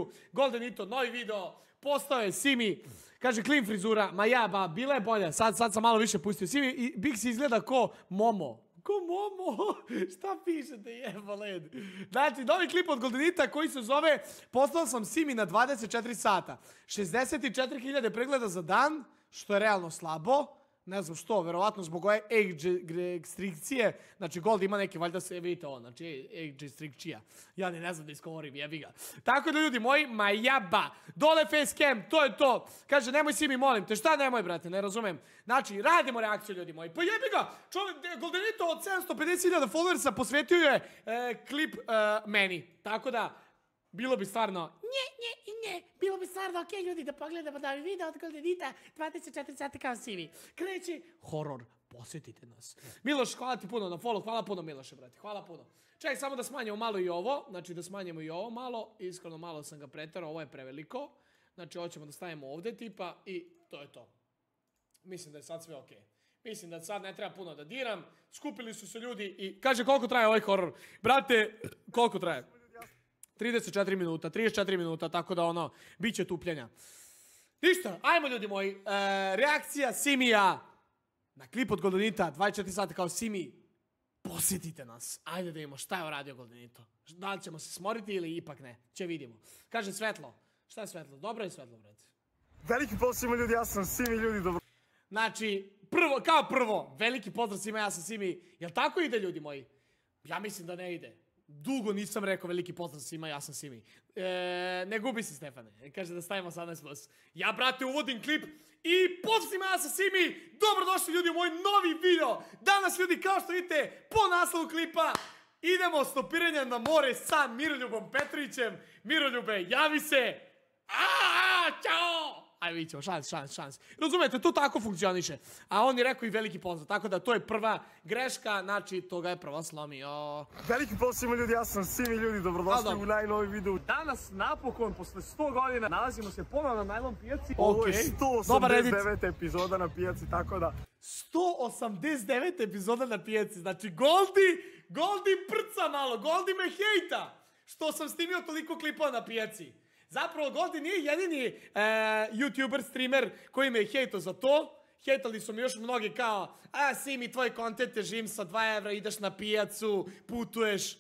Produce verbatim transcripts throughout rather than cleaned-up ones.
Goldenito, novi video, postao je Simi, kaže clean frizura, ma ja, ba, bila je bolja, sad, sad sam malo više pustio. Simi, i Bixi izgleda ko Momo. Ko Momo? Šta pišete, jeba led? Znači, novi klip od Goldenita koji se zove Postao sam Simi na dvadeset četiri sata. šezdeset četiri hiljade pregleda za dan, što je realno slabo. Ne znam što, verovatno zbog ove age restrikcije. Znači, Gold ima neke, valjda se vidite ovo, znači age restrikcija. Ja ne znam da iskovorim, jebi ga. Tako da, ljudi moji, ma jaba. Dole facecam, to je to. Kaže, nemoj Simi, molim te. Šta nemoj, brate, ne razumem. Znači, radimo reakciju, ljudi moji. Pa jebi ga, čovjek, Goldenito od sedamsto pedeset hiljada followersa posvetio je klip meni. Tako da, bilo bi stvarno, nje, nje, nje, bilo bi stvarno okej, ljudi, da pogledamo novi video od Goldenita, dvadeset četiri sata kao Simi. Kreći horor, posjetite nas. Miloš, hvala ti puno na follow, hvala puno Miloše, brate, hvala puno. Čekaj, samo da smanjimo malo i ovo, znači da smanjimo i ovo malo, iskreno malo sam ga preterao, ovo je preveliko. Znači, hoćemo da stavimo ovdje tipa i to je to. Mislim da je sad sve okej. Mislim da sad ne treba puno da diram, skupili su se ljudi i kaže koliko traje ovaj horor. Brate, koliko traje? trideset četiri minuta, trideset četiri minuta, tako da ono, bit će tupljenja. Ništa, ajmo ljudi moji, e, reakcija Simija na klip od Goldenita, dvadeset četiri sata kao Simi, posjetite nas. Ajde da vidimo šta je uradio Goldenito. Da li ćemo se smoriti ili ipak ne, će vidimo. Kaže Svetlo, šta je Svetlo? Dobro je Svetlo, brate. Veliki pozdrav svima ljudi, ja sam Simi, ljudi, dobro. Znači, prvo, kao prvo, veliki pozdrav svima, ja sam Simi. Jel tako ide ljudi moji? Ja mislim da ne ide. Dugo nisam rekao veliki pozdrav svima, ja sam Simi. E, ne gubi se Stefane, kaže da stavimo osamnaest plus. Ja, brate, uvodim klip i pozdrav svima, ja sam Simi. Dobrodošli ljudi u moj novi video. Danas ljudi, kao što vidite, po naslovu klipa idemo stopiranje na more sa Miroljubom Petrovićem. Miroljube, javi se. Aaaa, čao. Ajde vidit ćemo, šans, šans, šans. Razumete, to tako funkcioniše. A on je rekao i veliki pozdrav, tako da to je prva greška, znači to ga je prva slomio. Veliki pozdrav svima ljudi, ja sam Simi, ljudi, dobrodošli u najnovi video. Danas, napokon, posle sto godina, nalazimo se ponovno na najlon pijaci. Ovo je sto osamdeset deveta epizoda na pijaci, tako da... sto osamdeset deveta epizoda na pijaci, znači Goldi, Goldi prca malo, Goldi me hejta, što sam snimio toliko klipova na pijaci. Zapravo, Goldi nije jedini e, YouTuber, streamer koji me je hejto za to. Hejtali su mi još mnogi kao, a Simi, tvoj kontent je žim sa dva evra, ideš na pijacu, putuješ.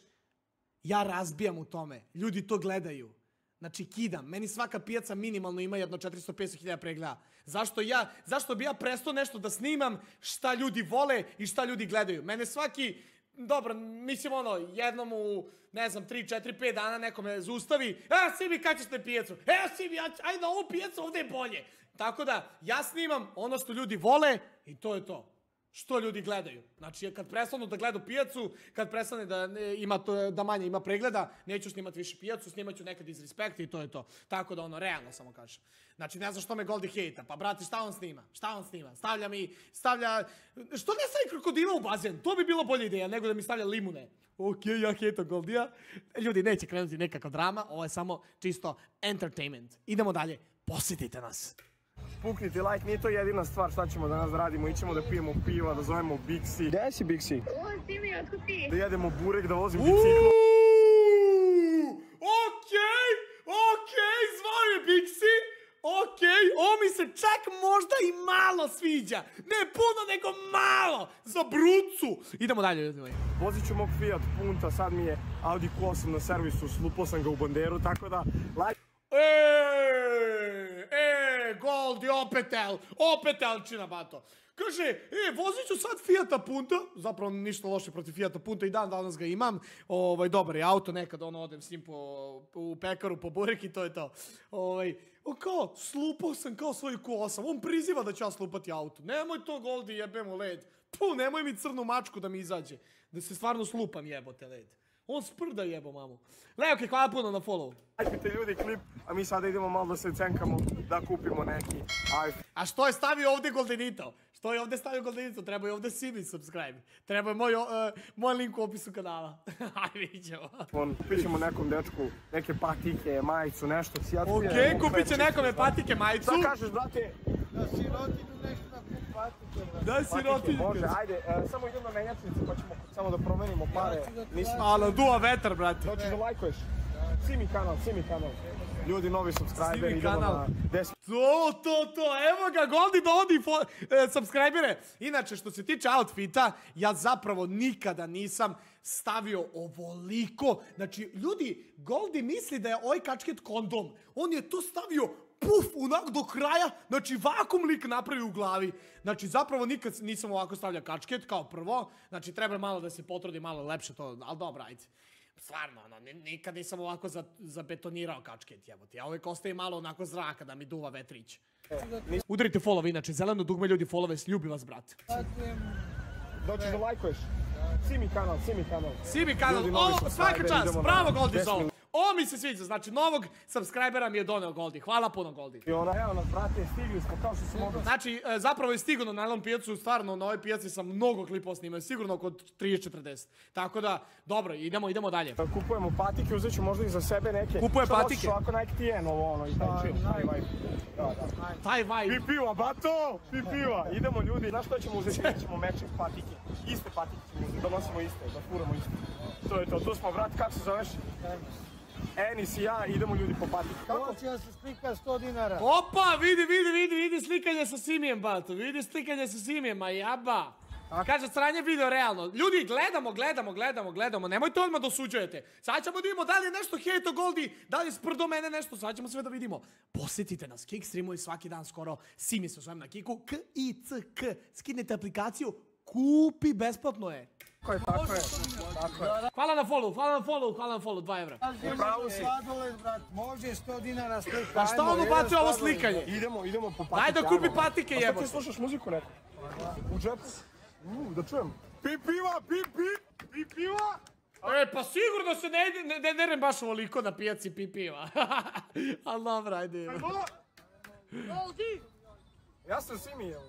Ja razbijam u tome. Ljudi to gledaju. Znači, kidam. Meni svaka pijaca minimalno ima jedno četiristo do petsto hiljada pregleda. Zašto ja, zašto bi ja prestao nešto da snimam šta ljudi vole i šta ljudi gledaju? Mene svaki... Dobro, mislim ono, jednom u, ne znam, tri, četiri, pet dana neko me zaustavi. E, Simi, kad ćeš na pijacu? E, Simi, ajde na ovu pijacu, ovdje je bolje. Tako da, ja snimam ono što ljudi vole i to je to. Što ljudi gledaju. Znači, kad prestanu da gledaju pijacu, kad prestane da, ima to, da manje ima pregleda, neću snimati više pijacu, snimat ću nekad iz respekta i to je to. Tako da ono, realno samo kažem. Znači, ne znam što me Goldi hejta. Pa, brate, šta on snima? Šta on snima? Stavlja mi, stavlja... Što ne stavi krokodila u bazen? To bi bilo bolja ideja nego da mi stavlja limune. Okej, ja hejtam Goldija. Ljudi, neće krenuti nekakva drama, ovo je samo čisto entertainment. Idemo dalje, posjetite nas. Puknite like, nije to jedina stvar šta ćemo danas radimo, ićemo da pijemo piva, da zovemo Bixi. Gdje si Bixi? O, Simi, otkud ti? Da jedemo burek, da vozim biciklu. Okej, okej, zvao je Bixi. Okej, ovo mi se čak možda i malo sviđa. Ne puno, nego malo. Za brucu. Idemo dalje, ljudi moji. Vozit ću mog Fiat Punta, sad mi je Audi Q osam na servisu, slupao sam ga u banderu, tako da... Like... Eee, eee, Goldi, opetel, opetelčina, bato. Kaže, e, vozit ću sad Fiata Punta, zapravo ništa loše protiv Fiata Punta, i dan danas ga imam, ovaj, dobar je auto, nekad ono odem s njim po, u pekaru, po burek i to je to. Ovaj, o kao, slupao sam kao svoj Q osam, on priziva da ću ja slupati auto, nemoj to Goldi, jebem u led, puh, nemoj mi crnu mačku da mi izađe, da se stvarno slupam jebote led. On sprda jebo mamu. Levke, hvala puno na follow. Lajkujte ljudi klip, a mi sada idemo malo da se cenkamo, da kupimo neki iPhone. A što je stavio ovdje Goldenito? Što je ovdje stavio Goldenito? Treba je ovdje Simi subscribe. Treba je moj, uh, moj link u opisu kanala. Ajde, vidit ćemo. Kupit ćemo nekom dečku neke patike, majicu, nešto. Okej, kupit će nekome patike, majicu. Šta kažeš, brate? Da sirotinu nešto na kup patike. Da sirotinu. Može, ajde, samo idem na menjačnicu pa ćemo samo da promenimo pare. Alo, duva vetar, brate. Hoćeš da lajkuješ? Simi kanal, Simi kanal. Ljudi, novi subscriber, Simi idemo kanal. na deset. To, to, to, evo ga, Goldi dovodi e, subscribere. Inače, što se tiče outfita, ja zapravo nikada nisam stavio ovoliko. Znači, ljudi, Goldi misli da je ovaj kačket kondom. On je to stavio puf, onak do kraja, znači vakum lik napravi u glavi. Znači, zapravo nikad nisam ovako stavljao kačket, kao prvo. Znači, treba malo da se potrudi, malo lepše to, ali dobro, ajde. Stvarno, ono, nikad nisam ovako zabetonirao kačket, jebote. Ja uvijek ostaje malo onako zraka da mi duva vetrić. Udarite follow, inače, zeleno dugme ljudi followers, ljubi vas, brate. Dođeš da lajkuješ? Simi kanal, Simi kanal. Simi kanal, o, svaka čast, bravo Goldi za ovo. Ovo mi se sviđa, znači novog subscribera mi je doneo Goldi. Hvala puno Goldi. I ona, evo nas, brate, stigli smo kao što smo mogli. Znači, zapravo je stigao na najlon pijacu, stvarno na ovoj pijaci sam mnogo klipova snimao, sigurno oko trideset četrdeset. Tako da, dobro, idemo, idemo dalje. Kupujemo patike, uzet ću možda i za sebe neke. Kupuje patike. Što ovako Nike T N, ovo ono, i taj chill, taj vibe. Taj vibe. Pi piva, bato, pi piva. Idemo ljudi, znaš što ćemo uzeti? Ćemo meček patike. Iste patike ćemo uzeti, donosimo iste, da furamo iste. To je to, tu smo, brat, kako se zoveš? Enis i ja, idemo ljudi po patike. Kako će se slika sto dinara? Opa, vidi, vidi, vidi, vidi slikanje sa Simijem, bato. Vidi slikanje sa Simijem, a jaba. Kaže, sranje video realno. Ljudi, gledamo, gledamo, gledamo, gledamo. Nemojte odmah dosuđujete. Sad ćemo da vidimo da li je nešto hejto Goldi, da li je sprdo mene nešto. Sad ćemo sve da vidimo. Posjetite nas, Kik streamuju svaki dan skoro. Simi se zovem na Kiku. K I C K. Skinite aplikaciju. Kupi, besplatno je. Tako je, tako je. Tako je. Hvala na follow, hvala na follow, hvala na follow, dva evra. Pravo si. Sladoled, brat, može sto dinara slika. Pa šta on ubacio ovo slikanje? Idemo, idemo po patike. Daj da kupi patike, jebote. jebote. A šta ti slušaš muziku neku? U džepu? Uuu, da čujem. Pi piva, pi pi, pi piva. E, pa sigurno se ne ide, ne, ne derem baš ovoliko na pijaci pi piva. Ali dobro, ajde. Goldi! Ja sam Simi, evo.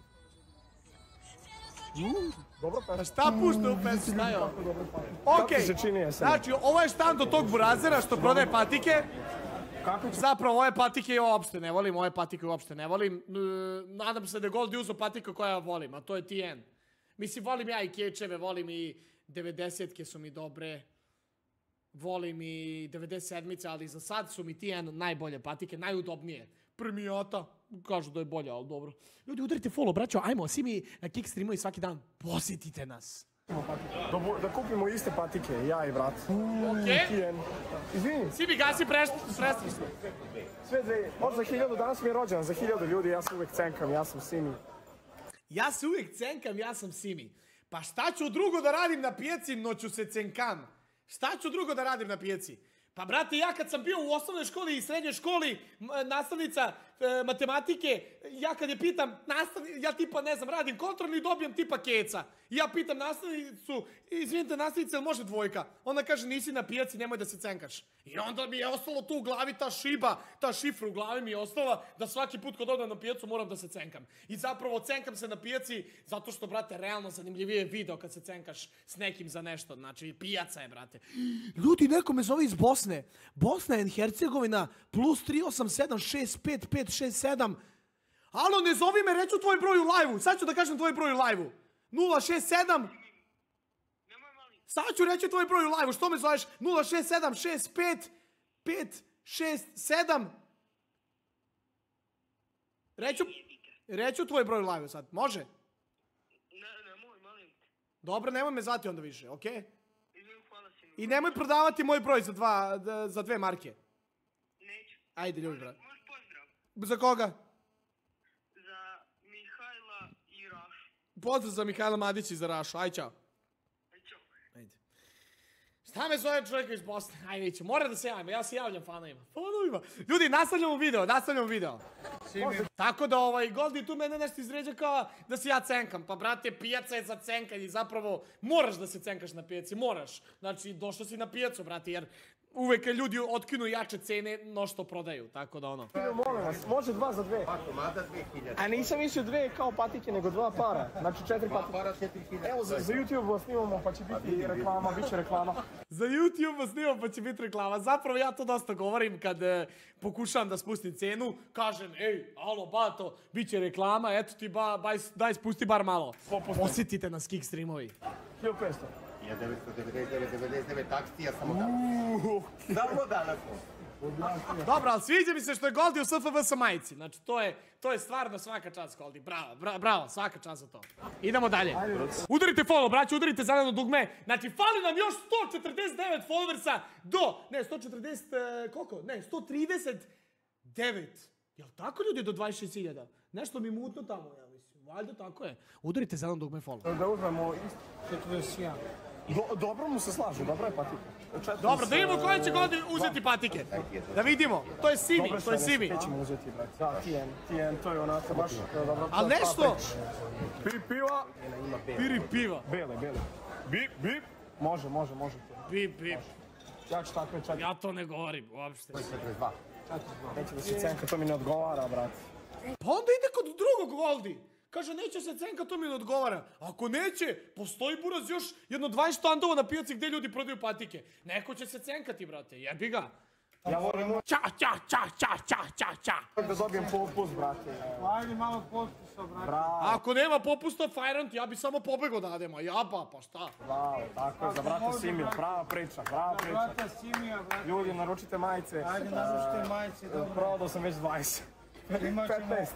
Uuu, dobro pesma. Šta pušta u pesmi, šta je ovo? Kako Okej, se čini jesen? znači ovo je štand od tog burazera što prodaje patike. Kako će... Zapravo ove patike ja uopšte ne volim, ove patike uopšte ne volim. Nadam se da je Goldi uzeo patiku koja ja volim, a to je T N. Mislim, volim ja i kečeve, volim i devedesetke su mi dobre. Volim i devedeset sedmice, ali za sad su mi T N najbolje patike, najudobnije. Premijata, kažu da je bolja, ali dobro. Ljudi, udarite follow, braćo, ajmo, svi mi na Kik streamuju svaki dan, posjetite nas. Da kupimo iste patike, ja i brat. Okej. T N. Izvini. Svi mi gasi prestri smo. Sve dve, od za hiljadu, danas mi je rođen, za hiljadu ljudi, ja se uvek cenkam, ja sam Simi. Ja se uvijek cenkam, ja sam Simi. Pa šta ću drugo da radim na pijaci, no ću se cenkam. Šta ću drugo da radim na pijaci? Pa brate, ja kad sam bio u osnovnoj školi i srednjoj školi, nastavnica e, matematike, ja kad je pitam, nastavni, ja tipa ne znam, radim kontrolni i dobijem tipa keca. I ja pitam nastavnicu, izvinite nastavnice, jel može dvojka? Ona kaže, nisi na pijaci, nemoj da se cenkaš. I onda mi je ostalo tu u glavi ta šiba, ta šifra u glavi mi je ostala, da svaki put kad odem na pijacu moram da se cenkam. I zapravo cenkam se na pijaci, zato što, brate, realno zanimljivije je video kad se cenkaš s nekim za nešto. Znači, pijaca je, brate. Ljudi, neko me zove iz Bosne. Bosna i Hercegovina, plus tri osam sedam šest pet pet šest sedam. Alo, ne zovi me, reću tvoj broj u live-u. Sad ću da kažem tvoj broj u live-u. nula šest sedam. Sad ću reći tvoj broj u live-u. Što me zoveš? nula šest sedam šest pet pet šest sedam. Reću, reću tvoj broj u live-u sad. Može? Ne, nemoj, molim te. Dobro, nemoj me zvati onda više, okej? Izvim, hvala si mi. I nemoj prodavati moj broj za, dva, za dve marke. Neću. Ajde, ljubi, brate. Možeš pozdrav. Za koga? Za Mihajla i Rašu. Pozdrav za Mihajla Madića i za Rašu. Aj, čao. Aj, čao. Ajde. Šta me zove čovjeka iz Bosne? Ajde, iće. Mora da se javim. Ja se javljam fanovima. Fanovima. Ljudi, nastavljamo video. Nastavljamo video. Tako da, ovaj, Goldi tu mene nešto izređa kao da se ja cenkam. Pa, brate, pijaca je za cenkanje. Zapravo, moraš da se cenkaš na pijaci. Moraš. Znači, došao si na pijacu, brate, jer uvek ljudi otkinu jače cene no što prodaju. Tako da, ono. Molim vas, može dva za dve. Komada dve hiljade. A nisam mislio dve kao patike, nego dva para. Znači četiri patike. Para četiri hiljade. Evo, za, za YouTube vas snimamo, pa će biti reklama, bit će reklama. Za YouTube snimam pa će biti reklama. Zapravo ja to dosta govorim kad e, pokušavam da spustim cenu. Kažem, ej, alo, bato, bit će reklama, eto ti ba, baj, daj spusti bar malo. Posjetite nas Kik streamovi. hiljadu petsto. Ja devetsto devedeset devet devedeset devet akcija samo danas. Samo danas. Dobro, ali sviđa mi se što je Goldi u S F V sa majici. Znači, to je, to je stvarno svaka čast, Goldi. Bravo, bra, bravo, svaka čast za to. Idemo dalje. Udarite follow, braću, udarite zeleno dugme. Znači, fali nam još sto četrdeset devet followersa do, ne, sto četrdeset, e, koliko? Ne, sto trideset devet. Jel tako ljudi do dvadeset šest hiljada? Nešto mi mutno tamo, ja mislim. Valjda tako je. Udarite zeleno dugme follow. Da uzmemo četrdeset jedan. Do, dobro mu se slaže, dobro je patika. Četiri Dobro, da vidimo s, koje će Goldi uzeti patike. Da vidimo. To je Simi, Dobro, to je sve, Simi. ne ćemo uzeti, brat. Da, Tijen, Tijen, to je onako baš dobro. Ali nešto... Pi, piva. Piri piva. Bele, bele. Bip, bip. Može, može, može. Bip, bip. Ja ću takve četiri. Ja to ne govorim uopšte. Neće da se cenka, to mi ne odgovara, brat. Pa onda ide kod drugog Goldi. Kaže, neće se cenka, to mi ne odgovara. Ako neće, postoji buraz još jedno dvadeset štandova na pijaci gdje ljudi prodaju patike. Neko će se cenkati, brate, jebi ga. Ja volim Ča, ča, ča, ča, ča, ča, ča. da dobijem popust, brate. Ajde malo popusta, brate. Bravo, Ako nema popusta Fajrant, ja bi samo pobego da ademo. Jaba, pa šta? bravo, tako je, za brata Simija, prava priča, prava priča. Brata Simija, brate. Ljudi, naručite majice. Ajde, naručite majice, dobro. Prodao sam već dvadeset. Imat ćemo. petnaest.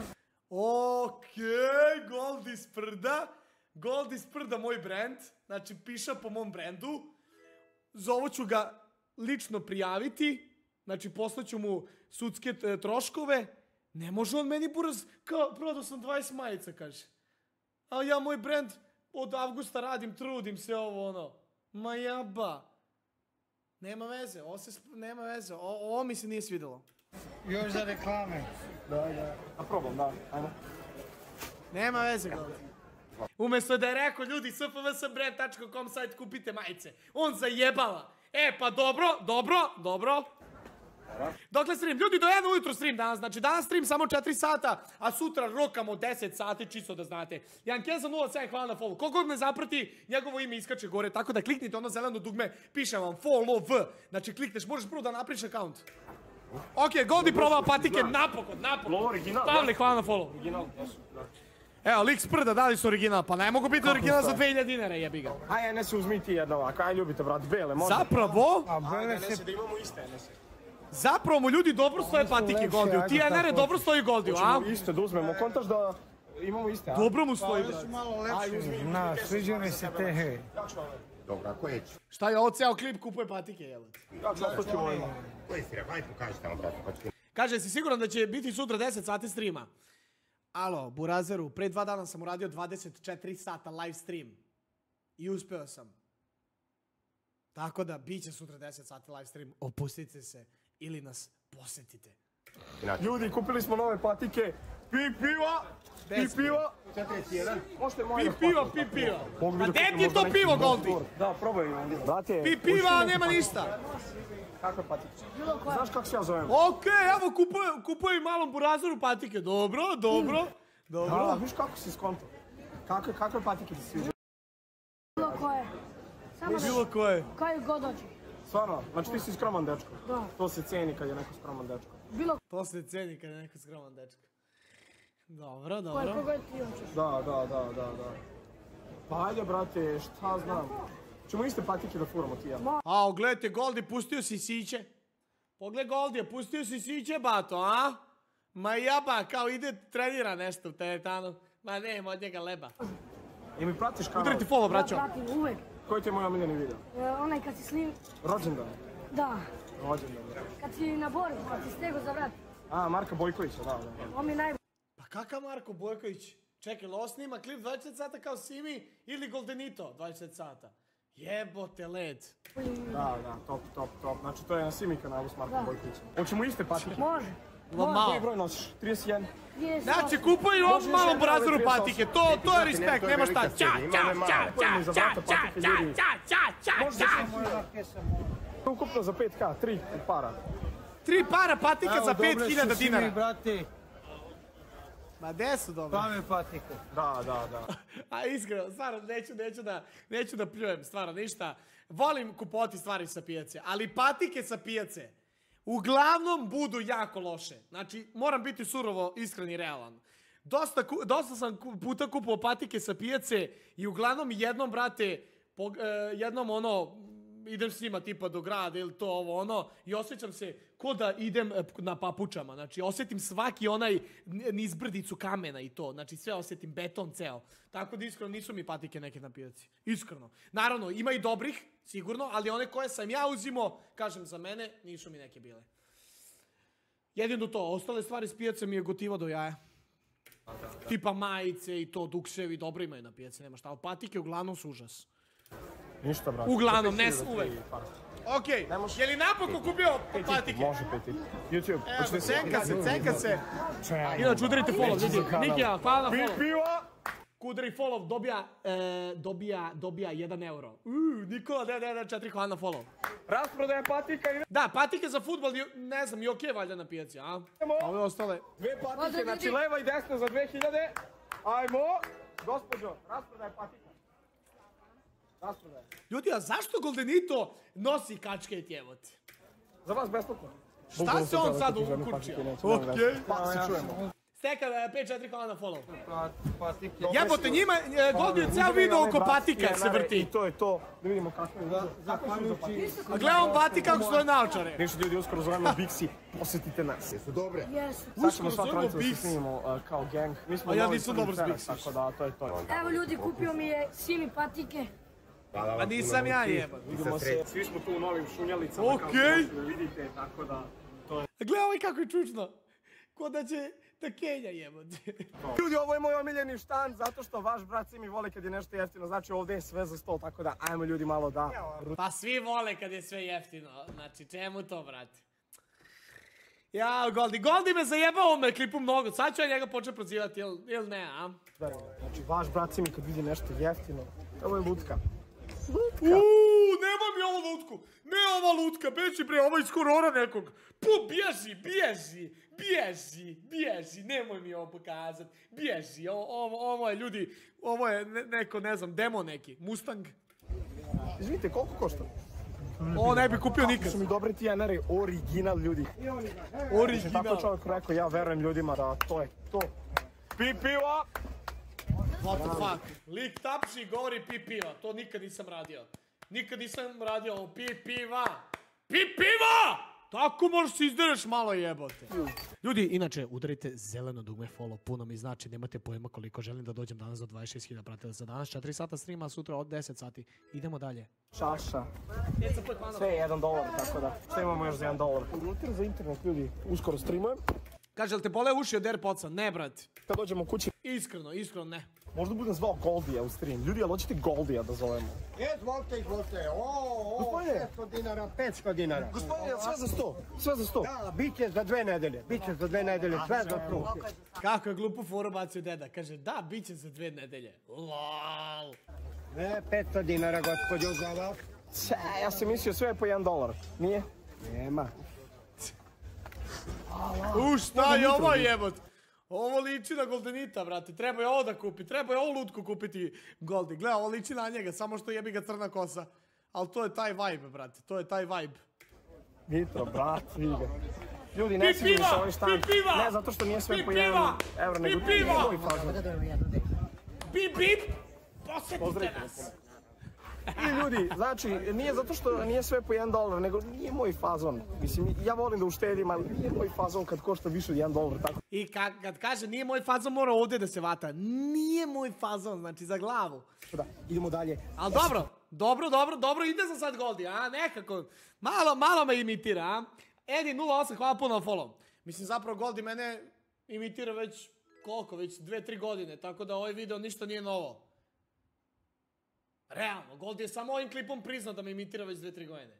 Okej, Goldi sprda. Goldi sprda moj brand. Znači, piša po mom brandu. Zovu ću ga lično prijaviti. Znači, poslaću mu sudske e, troškove. Ne može on meni buraz, kao, prodao sam dvadeset majica, kaže. A ja moj brand od avgusta radim, trudim se, ovo ono. Ma jaba. Nema veze, ovo se, sp- nema veze, o, ovo mi se nije svidjelo. Još za reklame. Da, da. A probam, da, ajmo. Nema veze, Goldi. Umjesto da je rekao, ljudi, s f v s brand tačka com sajt, kupite majice. On zajebala. E, pa dobro, dobro, dobro. Dokle stream? Ljudi, do jedan ujutro stream danas. Znači, danas stream samo četiri sata, a sutra rokamo deset sati, čisto da znate. Jankeza nula sedam, hvala na follow. Koliko me zaprati, njegovo ime iskače gore, tako da kliknite ono zeleno dugme, piše vam follow. Znači, klikneš, možeš prvo da napriš account. Ok, Goldi probao patike, napokon, napokon. Ovo original, Pavli, hvala na follow. Original, jesu, da. Evo, lik sprda, da li su original? Pa ne mogu biti original za dve hiljade dinara, jebi ga. Aj, Enes, uzmi ti jedno ovako, aj ljubite, brat, bele, može. Zapravo, A Ajde, bele Enese, se... da imamo iste, Enese. zapravo mu ljudi dobro stoje patike lepše, Goldiju. ajde, Ti tako Enere dobro hoćeš. stoji Goldiju, a? Ćemo iste da uzmemo, kontaš da imamo iste, a? Dobro mu stoji, Ove brate. su malo lepše. Na, sviđa mi se te, hej. Dobro, a koje će? Šta je ovo ceo klip kupuje patike, jebote? Ja ću ostaći ovima. Koje si rekao? Ajde pokaži tamo, brate, pa ću... Kaže, si siguran da će biti sutra deset sati streama? Alo, Burazeru, pre dva dana sam uradio dvadeset četiri sata live stream. I uspeo sam. Tako da, bit će sutra deset sati live stream. Opustite se ili nas posjetite. Ljudi, kupili smo nove patike. Pi piva, pi Bez piva. četrdeset jedan. Možete moje Pi piva, pi piva. Mogu A da gde kupim ti je možda to neki pivo, Bosfor. Goldi? Da, probaj. Brate, Pi piva, a nema ništa. kakve patike? Znaš kako se ja zovem? Okej, evo kupujem, kupujem malom Burazeru patike. Dobro, dobro, dobro. Da, viš kako si skonto? Kakve, kakve patike ti sviđa? Bilo koje. Samo Bilo koje. koji god dođe. Stvarno, znači ti si skroman dečko. Da. To se ceni kad je neko skroman dečko. Bilo To se ceni kad je neko skroman dečko. Dobro, koje, dobro. koga ti hoćeš. Da, da, da, da, da. Pa ajde, brate, šta znam. Ćemo iste patike da furamo ti i ja. A, gledajte, Goldi, pustio si siće. Pogled Goldi, pustio si siće, bato, a? Ma jaba, kao ide, trenira nešto u teretanu. Ma nema od njega leba. I mi pratiš kanal? Udarite follow, Ja braćo. pratim uvek. Koji ti je moj omiljeni video? E, onaj kad si slim, Rođendan. da. Rođendan, da. Kad si na boru, kad si stego za vrat. A, Marka Bojkovića, da, da. On mi najbolji. Pa kakav Marko Bojković? Čekaj, li ovo snima klip dvadeset četiri sata kao Simi ili Goldenito dvadeset četiri sata? Jebote led. Da, da, top, top, top. Znači to je na Simi kanalu s Markom Da. Bojkovićem. Hoćemo iste patike? Može. Ma malo. Koji broj nosiš? trideset jedan. Gdje si Znači, osam? kupuju ovom malom Burazeru patike. To, to je respekt, nema šta. Ča, ča, ča, ča, ča, ča, ča, ča, ča, ča, ča. Moja kesa mora. Ukupno za pet ka, tri para. Tri para patika za pet hiljada dinara. brate, Ma gde su dobro? plave patike. Da, da, da. A iskreno, stvarno, neću, neću da, neću da pljujem, stvarno, ništa. Volim kupovati stvari sa pijace, ali patike sa pijace uglavnom budu jako loše. Znači, moram biti surovo, iskren i realan. Dosta, ku- dosta sam ku- puta kupovao patike sa pijace i uglavnom jednom, brate, pog- e, jednom ono, idem s njima tipa do grada ili to ovo ono i osjećam se ko da idem e, na papučama. Znači, osjetim svaki onaj nizbrdicu kamena i to. Znači, sve osjetim, beton ceo. Tako da iskreno nisu mi patike neke na pijaci. Iskreno. Naravno, ima i dobrih, sigurno, ali one koje sam ja uzimao, kažem za mene, nisu mi neke bile. Jedino to, ostale stvari s pijace mi je gotivo do jaja. Tipa majice i to, duksevi, dobro imaju na pijaci, nema šta. Ali patike uglavnom su užas. Ništa, brate. Uglavnom, ne uvek. Okej, je li napokon kupio patike? Može peti. YouTube. Evo, cenka se, cenka se. Inače, udarite follow, ljudi. Nikija, hvala na follow. Piva! Kudri follow, dobija, e, dobija, dobija jedan euro. Uuu, Nikola, devet devet četiri, hvala na follow. Rasprodaje patika i... Da, patike za fudbal, ne znam, i okej valjda na pijaci, a? Ove ostale. Dve patike, znači leva i desna za dve hiljade. Ajmo. Gospođo, rasprodaje patika. Rasprodaje. Ljudi, a zašto Goldenito nosi kačke i tjevote? Za vas besplatno. Šta se on sad ukurčio? Okej. Pa se čujemo. Steka, pet četiri, hvala na follow. Jebote, njima, Goldi je ceo video oko patika se vrti. I to je to. Da vidimo kako je. Zahvaljujući. A gledam pati kako stoje naočare. Ništa ljudi, uskoro zovemo Bixi. Posjetite nas. Jesu dobre? Jesu. Sad ćemo sva trojica da se snimimo kao gang. Mi smo A ja novi nisam prvi dobar s terak, Bixi. tako da to je to. Evo ljudi, kupio mi je Simi patike. Hvala vam A nisam puno, ja momci. jeba. Vidimo se, svi smo tu u novim šunjalicama. kao što Okej. možete da vidite, tako da... Gledaj ovaj kako je čučno. Ko da će da Kenja jebote. Ljudi, ovo je moj omiljeni štand, zato što vaš brat svi mi vole kad je nešto jeftino. Znači ovdje je sve za sto, tako da ajmo ljudi malo da... Pa svi vole kad je sve jeftino. Znači, čemu to, brate? Ja, Goldi. Goldi me zajebao ovome klipu mnogo. Sad ću ja njega početi prozivati, jel, jel ne, a? Znači, vaš brat svi mi kad vidi nešto jeftino, ovo je lutka. Uuu, nema mi ovo lutku. Ne ova lutka, beži bre, ovo iz horora nekog. Pu, bježi, bježi, bježi, bježi. Nemoj mi ovo pokazat. Bježi, ovo, ovo, ovo je, ljudi, ovo je ne, neko, ne znam, demo neki. Mustang. Izvidite, koliko košta? Ovo ne bi kupio nikad. Su mi dobri ti jenari, original ljudi. Tako Original. čovjek rekao, ja verujem ljudima da to je to. Pi piva! What the fuck? Lik tapši i govori pi piva. To nikad nisam radio. Nikad nisam radio ovo pi piva. Pi piva! Tako možeš se izdereš malo jebote. Ljudi, inače, udarite zeleno dugme follow. Puno mi znači, nemate pojma koliko želim da dođem danas do dvadeset šest hiljada pratila. Za danas četiri sata streama, sutra od deset sati. Idemo dalje. Šaša. Sve je jedan dolar, tako da. Šta imamo još za jedan dolar? Router za internet, ljudi. Uskoro streamujem. Kaže, jel te bole uši od AirPodsa? Ne, brate. Kad dođemo kući, Iskreno, iskreno ne. možda budem zvao Goldija u stream. Ljudi, jel hoćete Goldija da zovemo? Izvolite, izvolite. O, o, Gospodine. petsto dinara, petsto dinara. Gospodine, sve za sto. Sve za sto. Da, bit će za dve nedelje, bit će za dve nedelje, sve za sto. Kako je glupu foru bacio deda. Kaže, da, bit će za dve nedelje. Lol. Ne, petsto dinara, gospođo, za vas. Če, ja sam mislio sve je po jedan dolar. Nije? Nema. U šta je ovo jebot? Ovo liči na Goldenita, brate. Treba je ovo da kupi. Treba je ovu lutku kupiti Goldi. Gle, ovo liči na njega. Samo što jebi ga crna kosa. Ali to je taj vibe, brate. To je taj vibe. Nitro, brat, vidi ga. Ljudi, ne Pi sviđa mi piva! se ovaj štan. Pi piva! Ne zato što nije sve Pi po piva! jedan euro, nego Pi ti je piva! moj fazon. Bip, bip! Posjetite nas! I ljudi, znači, nije zato što nije sve po jedan dolar, nego nije moj fazon. Mislim, ja volim da uštedim, ali nije moj fazon kad košta više od jedan dolar, tako. I ka, kad kaže nije moj fazon, mora ovdje da se vata. Nije moj fazon, znači za glavu. Da, idemo dalje. Ali dobro, dobro, dobro, dobro, ide za sad Goldi, a nekako. Malo, malo me imitira, a. Edi nula osam, hvala puno na follow. Mislim, zapravo Goldi mene imitira već, koliko, već dve, tri godine, tako da ovaj video ništa nije novo. Realno, Goldi je samo ovim klipom priznao da me imitira već dve, tri godine.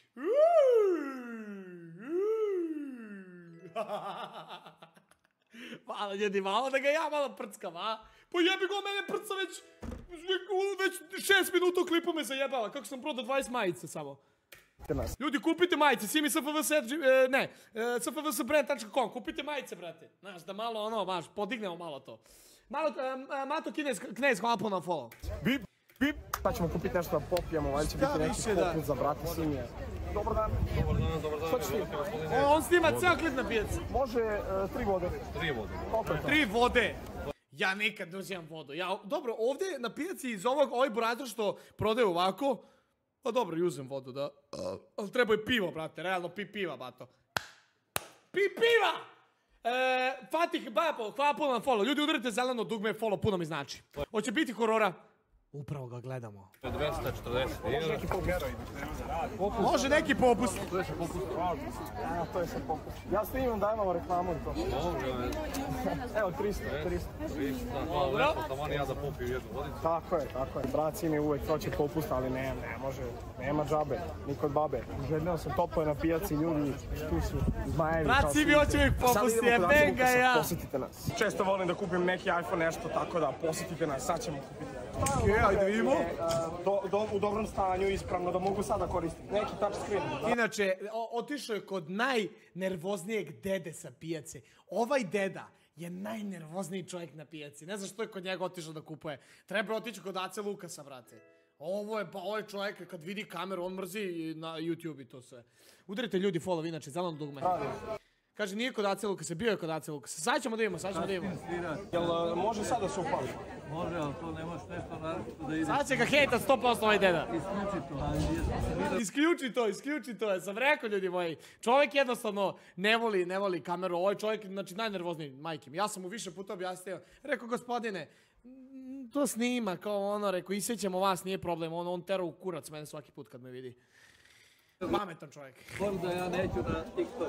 Hvala ljudi, malo da ga ja malo prckam, a? Pa jebi go, mene prca već, već šest minuta u klipu me zajebava, kako sam prodao dvadeset majice samo. Nas. Ljudi, kupite majice, svi mi s f v s, e, ne, e, s f v s brand tačka com, kupite majice, brate. Znaš, da malo ono, maš, podignemo malo to. Malo, e, Mato Knez, Knez, hvala puno na follow. Bip, bip. Sad ćemo kupiti nešto da popijemo, valjda će biti neki više da- poput za brata Simije. Dobar dan. Dobar dan, dobar dan. Šta ćeš ti? O, on snima ceo klip na pijaci. Može e, tri vode. Tri vode. Koliko je to? Tri vode. Ja nikad ne uzimam vodu. Ja, dobro, ovdje na pijaci iz ovog, ovaj burazer što prodaje ovako, pa dobro, i uzem vodu, da. Ali treba i pivo, brate, realno pi piva, bato. Pipiva! E, Fatih Bapo, hvala puno na follow. Ljudi, udarite zeleno dugme, follow puno mi znači. Hoće biti horora? Upravo ga gledamo. dvesta četrdeset dinara. Neki pogledaj. Može neki popust. To je sa popustom. A, to je sad popust. Ja snimam da imamo reklamu i to. Evo, tristo, tristo. Hvala lepo, tamo ja da popijem jednu vodicu. Tako je, tako je. Braci mi uvek hoće popust, ali ne, ne može. Nema džabe, ni kod babe. Željeno sam toplo na pijaci, ljudi, tu su zmajevi. Braci mi hoće uvijek popust, jebem ga ja. Posjetite nas. Često volim da kupim neki iPhone nešto, tako da posjetite nas. Sad ćemo kupiti. Okej, ajde vidimo. Do, do, u dobrom stanju, ispravno, da mogu sada koristiti. Neki touch screen. Inače, o- otišao je kod najnervoznijeg dede sa pijace. Ovaj deda je najnervozniji čovjek na pijaci. Ne znam što je kod njega otišao da kupuje. Treba otići kod Ace Lukasa, brate. Ovo je, pa ovaj čovjek kad vidi kameru, on mrzi na YouTube i to sve. Udarite ljudi follow, inače, zeleno dugme. Kaže, nije kod Ace Lukasa, bio je kod Ace Lukasa. Sad ćemo da vidimo, sad ćemo da vidimo. Jel može sada se upali? Može, ali to nemaš nešto naravno da ide. Sad će ga hejtat sto posto ovaj deda. Isključi to, ali gdje smo mi. Isključi to, isključi to, ja sam rekao ljudi moji. Čovjek jednostavno ne voli, ne voli kameru, ovaj čovjek, znači najnervozniji, majke mi. Ja sam mu više puta objasnio, rekao gospodine, mm, to snima, kao ono, rekao, isjećemo vas, nije problem, on, on tera u kurac mene svaki put kad me vidi. Pametan čovjek. Možda da ja neću na TikTok.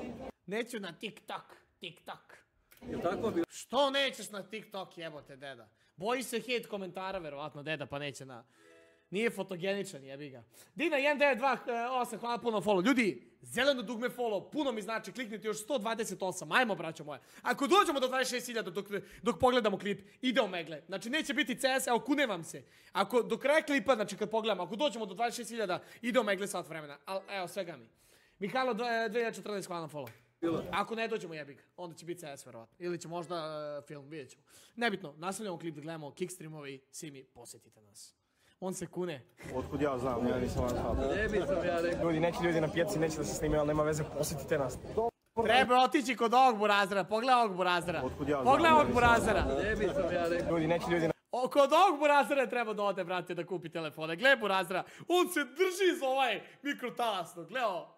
Neću na TikTok, TikTok. Je tako bilo? Što nećeš na TikTok, jebote, deda? Boji se hejt komentara, verovatno, deda, pa neće na... Nije fotogeničan, jebi ga. Dina, jedan devet dva osam, hvala puno na follow. Ljudi, zeleno dugme follow, puno mi znači, kliknite još sto dvadeset osam, ajmo, braćo moje. Ako dođemo do dvadeset šest hiljada dok, dok pogledamo klip, ide o megle. Znači, neće biti C S, evo, kunem vam se. Ako do kraja klipa, znači, kad pogledamo, ako dođemo do dvadeset šest hiljada, ide o megle sat vremena. Al, evo, svega mi. Mihajlo, dve hiljade četrnaest, hvala na follow. Ako ne dođemo jebi ga, onda će biti C S verovatno. Ili će možda uh, film, vidjet ćemo. Nebitno, nastavljamo klip da gledamo kickstreamovi, svi mi posjetite nas. On se kune. Otkud ja znam, ja nisam vam znao. Ne bi sam ja rekao. Ljudi, neki ljudi na pijaci neće da se snimaju, ali nema veze, posjetite nas. Treba otići kod ovog burazera, pogledaj ovog burazera. Otkud ja znam, Pogledaj ja ovog nisam burazera. Ne bi sam ja rekao. Ljudi, neki ljudi na O, kod ovog burazera treba da ode, brate, da kupi telefone. Gle burazera, on se drži za ovaj mikrotalasno, gle ovo.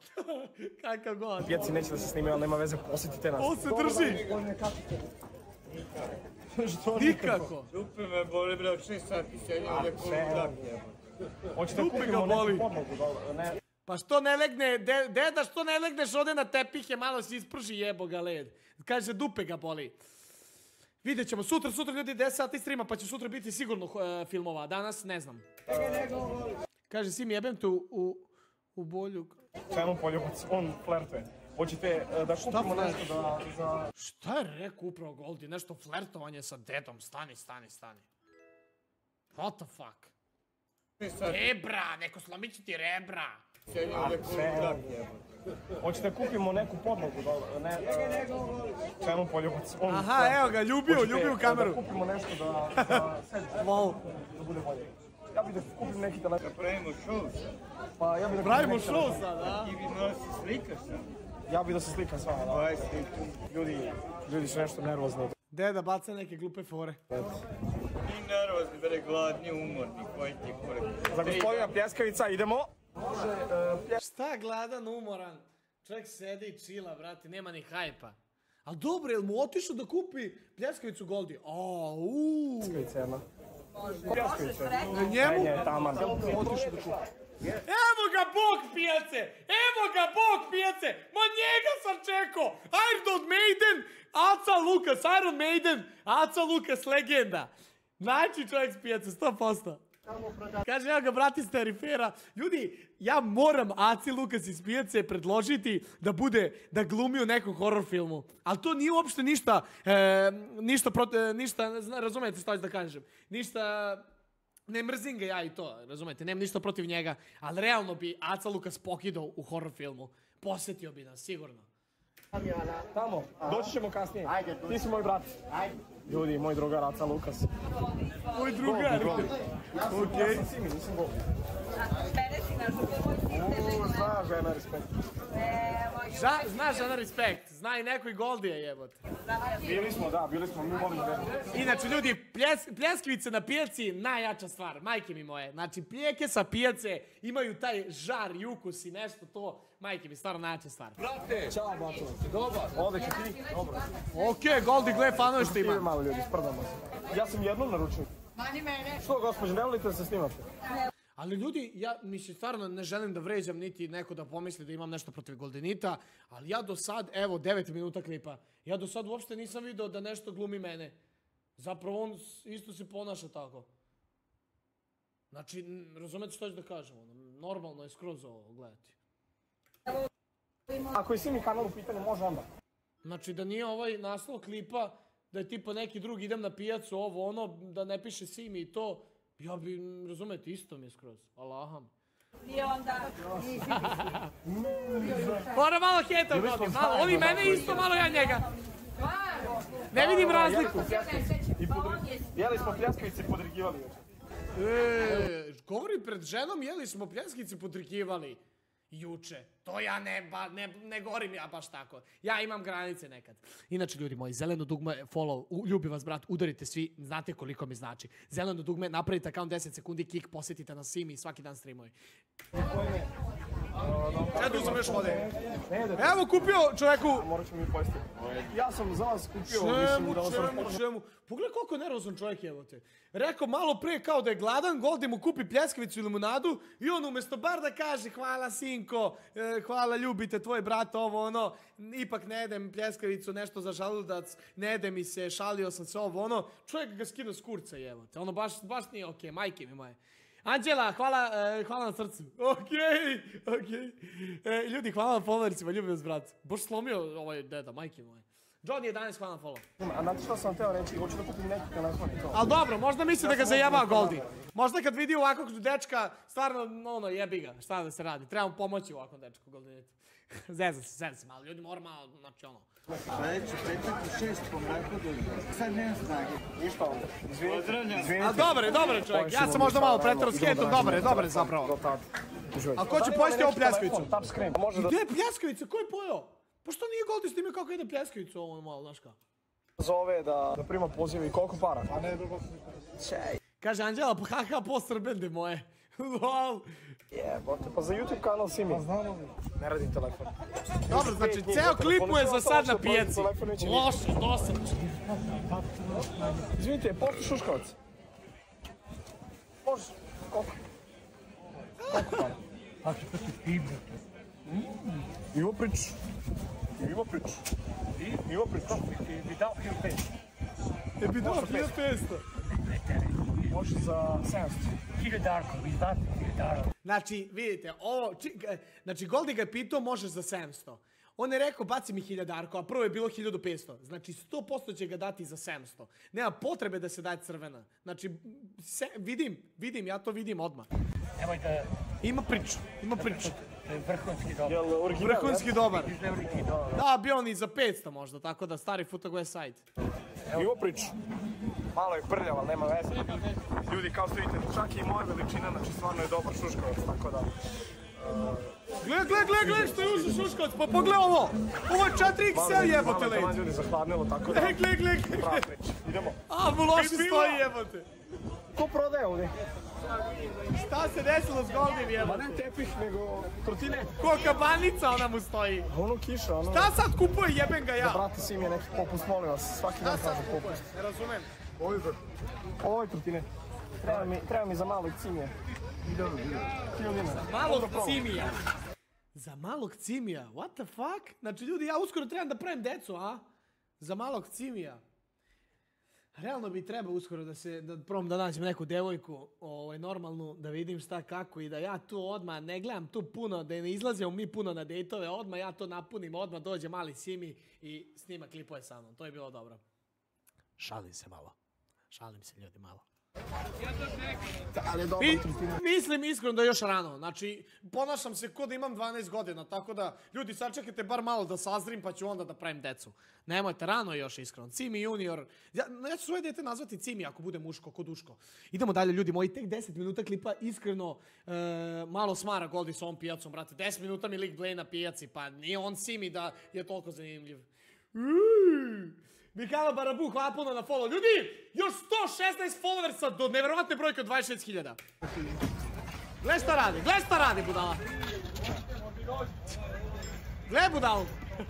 Kakav god. pijaci neće da se snimaju, ali nema veze, posjetite nas. On se drži. Nikako. Dupe me boli bre, od šest sati sjedim ovdje kulim Hoćete Dupe ga kupimo boli. neku podlogu, dobro, ne. Pa što ne legne, de, deda, što ne legneš ovdje na tepihe, malo si isprži jebo ga led. Kaže, dupe ga boli. Vidjet ćemo, sutra, sutra ljudi deset sati streama, pa će sutra biti sigurno uh, filmova, danas ne znam. Kaže, si mi jebem tu u, u bolju... Čemu poljubac, on flertuje. Hoćete uh, da kupimo flert? nešto da, za... Šta je rekao upravo Goldi, nešto flertovanje sa dedom, stani, stani, stani. What the fuck? Rebra, neko slomit ću ti rebra. Sjedim ovdje kulim Hoćete kupimo neku podlogu, dobro, ne. Uh, čemu poljubac, on Aha, flertuje. evo ga, ljubio, Hoćete, ljubio uh, kameru. Da kupimo nešto da, za sedište, Wow. da bude bolje. Ja bih da kupim neki telefon. Pravimo show sad. Pa ja bih da kupim Pravimo neki show telefon. sad, a? Ti bi nosi slikaš sad. Ja bih da se slikam s vama, da. Aj sliku. Ljudi, ljudi su nešto nervozni. Deda baca neke glupe fore. Ni nervozni, bre, gladni, umorni, koji ti kure. Za gospodina Pljeskavica idemo. Može, uh, Šta gladan, umoran? Čovjek sedi i čila, brate, nema ni hajpa. Ali dobro, jel mu otišao da kupi pljeskavicu Goldi? O, uuu. Pljeskavica jedna. Pljeskavica. Njemu? Ne, taman. Otišao da kupi. Evo ga bog pijace! Evo ga bog pijace! Ma njega sam čekao! Iron Maiden, Aca Lukas, Iron Maiden, Aca Lukas, legenda. Znači čovjek s pijace, sto posto. Kaže, evo ga brati s Terifera. Ljudi, ja moram Aci Lukas iz pijace predložiti da bude, da glumi u nekom horror filmu. Ali to nije uopšte ništa, e, ništa, prote, ništa, zna, razumijete što ću da kažem. Ništa... Ne mrzim ga ja i to, razumete, nemam ništa protiv njega, ali realno bi Aca Lukas pokidao u horror filmu. Posjetio bi nas, sigurno. Tamo, doći ćemo kasnije. Ajde, Ti si moj brat. Ajde. Ljudi, moj drugar Aca Lukas. Moj drugar. Okej. Ja sam Simi, nisam Gol. Mene si našao, moj sin, Uuu, zna žena, respekt. moj Ža, znaš Žana respekt, zna i neko i Goldija jebote. Bili smo, da, bili smo, mi volimo da. Inače ljudi, pljes, pljeskivice na pijaci najjača stvar, majke mi moje. Znači plijeke sa pijace imaju taj žar i ukus i nešto to, majke mi, stvarno najjača stvar. Ćao, bato. Dobar. Ode će ti, dobro. Okej, Goldi, gle fanove što Ima ima. malo ljudi, sprdamo se. Ja sam jednom naručio. Mani mene. Što, gospođe, ne volite da se snimate? Ali ljudi, ja mislim stvarno ne želim da vređam niti neko da pomisli da imam nešto protiv Goldenita, ali ja do sad, evo, devet minuta klipa, ja do sad uopšte nisam video da nešto glumi mene. Zapravo on s- isto se ponaša tako. Znači, n- razumete što ću da kažem, ono, normalno je skroz ovo gledati. Ako je Simi kanal u pitanju, može onda. Znači da nije ovaj naslov klipa, da je tipa neki drugi idem na pijacu, ovo ono, da ne piše Simi i to, ja bi, m, razumete, isto mi je skroz, Allaham. I onda... Mora malo hejta Goldi, malo, oni mene isto, malo ja njega. Ne vidim razliku. I podri... Jeli smo pljeskavice i podrigivali još. E, govori pred ženom, jeli smo pljeskice potrikivali juče. To ja ne, ba, ne, ne govorim ja baš tako. Ja imam granice nekad. Inače, ljudi moji, zeleno dugme, follow, u, ljubi vas brat, udarite svi, znate koliko mi znači. Zeleno dugme, napravite account deset sekundi, kik, posjetite na Simi i svaki dan streamovi. Šta tu sam još vode? Evo kupio čoveku. Morat ćemo mi pojesti. Ja sam za vas kupio, Čemu, mislim da vas čemu, čemu? Pogledaj koliko nervozan čovjek je, evo te. Rekao malo pre kao da je gladan, Goldi mu kupi pljeskavicu i limunadu i on umjesto bar da kaže hvala sinko, e, hvala ljubite tvoj brat, ovo ono, ipak ne jedem pljeskavicu, nešto za žaludac, ne jede mi se, šalio sam se ovo ono, čovjek ga skida s kurca, evo te, ono baš, baš nije okej, majke mi moje. Anđela, hvala, e, hvala na srcu. Okej, okej. E, ljudi, hvala na followersima, ljubim vas brat. Boš slomio ovaj deda, majke moje. John jedanaest, hvala na follow. A znate što sam teo reći, hoću da kupim neki telefon i to. Ali dobro, možda misli da ga zajeba Goldi. Možda kad vidi ovakvog dečka, stvarno, ono, jebi ga, šta da se radi. Trebamo pomoći ovakvom dečku Goldinitu. Zezam se, zezam se malo, ljudi mora malo, znači ono. Sledeće, petak i šest po Markodu. Sad nemam snage. Ništa onda. Izvinite. Izvinite. A dobar je, dobar je čovjek, ja sam možda malo preterao s hejtom, dobar je, dobar je zapravo. Do tad. A ko će pojesti ovu pljeskavicu? Tap screen. Može da Gdje je pljeskavica, ko je pojeo? Pa što nije Goldi snimio kako ide pljeskavicu ovo malo, znaš kao? zove da, da prima pozive i koliko para? A ne, drugo. Čej. Kaže Anđela, pa haha, po srbende moje. Lol. Jebote, pa za YouTube kanal Simi. Pa znamo. Ne radi telefon. Dobro, znači, ceo klip mu je za sad na pijaci. Loše, dosadno. Izvinite, pošto šuškavac? Može. Koliko? Koliko para? A što ti pibu? Ima priču. Ima priču. Ima priču. Ti bi dao hiljadu petsto. E bi dao hiljadu petsto. Može za sedamsto. Hiljadarko, vi znate hiljadarko. Znači, vidite, ovo, či, e, znači Goldi ga je pitao možeš za sedamsto. On je rekao baci mi hiljadarko, a prvo je bilo hiljadu petsto. Znači sto posto će ga dati za sedamsto. Nema potrebe da se daje crvena. Znači, se, vidim, vidim, ja to vidim odmah. Nemoj da... Ima priču, ima priču. To je vrhunski dobro. Jel original? Vrhunski dobar. Vrhunski dobro. Da, bio on i za petsto možda, tako da stari Futa West Side. Ima priču. Malo je prljav, ali nema veze. Ljudi, kao što vidite, čak i moja veličina, znači stvarno je dobar šuškavac, tako da... Gle, gle, gle, gle, što je ušao šuškavac, pa pogledaj ovo! Ovo je četiri iks el jebote Malo je led. ljudi zahladnilo, tako da... Gle, gle, gle, gle. Prava priča. Idemo. A, mu loše stoji jebote. Ko prodaje ovdje? Šta se desilo s Goldim Ma jebote? ne tepih, nego trotine. Ko kabanica ona mu stoji. A ono kiša, ono... Šta sad kupuje, jebem ga ja? Brate, si mi je neki popust, molim vas, svaki dan Šta sad kažem kupuje? popust. Ne razumem. Ovo je trotine. Treba mi, treba mi za malog cimije. Malog cimija. Za malog cimija? What the fuck? Znači ljudi, ja uskoro trebam da pravim decu, a? Za malog cimija. Realno bi trebao uskoro da se, da probam da nađem neku devojku, ovaj, normalnu, da vidim šta kako i da ja tu odmah ne gledam tu puno, da ne izlazimo mi puno na dejtove, odmah ja to napunim, odmah dođe mali Simi i snima klipove sa mnom. To je bilo dobro. Šalim se malo. Šalim se ljudi malo. Ali je dobro Mi- trotinet. mislim iskreno da je još rano, znači ponašam se kod da imam dvanaest godina, tako da ljudi sačekajte bar malo da sazrim pa ću onda da pravim decu. Nemojte, rano je još iskreno. Cimi junior, ja, ja ću svoje dete nazvati Cimi ako bude muško, kod Duško. Idemo dalje ljudi moji, tek deset minuta klipa, iskreno e, malo smara Goldi s ovom pijacom, brate. deset minuta mi lik bleje na pijaci, pa nije on Cimi da je toliko zanimljiv. Uuu. Mikala Barabu, hvala puno na follow. Ljudi, još sto šesnaest followersa do nevjerovatne brojke od dvadeset šest hiljada. Gle šta radi, gle šta radi budala. Gle budalu.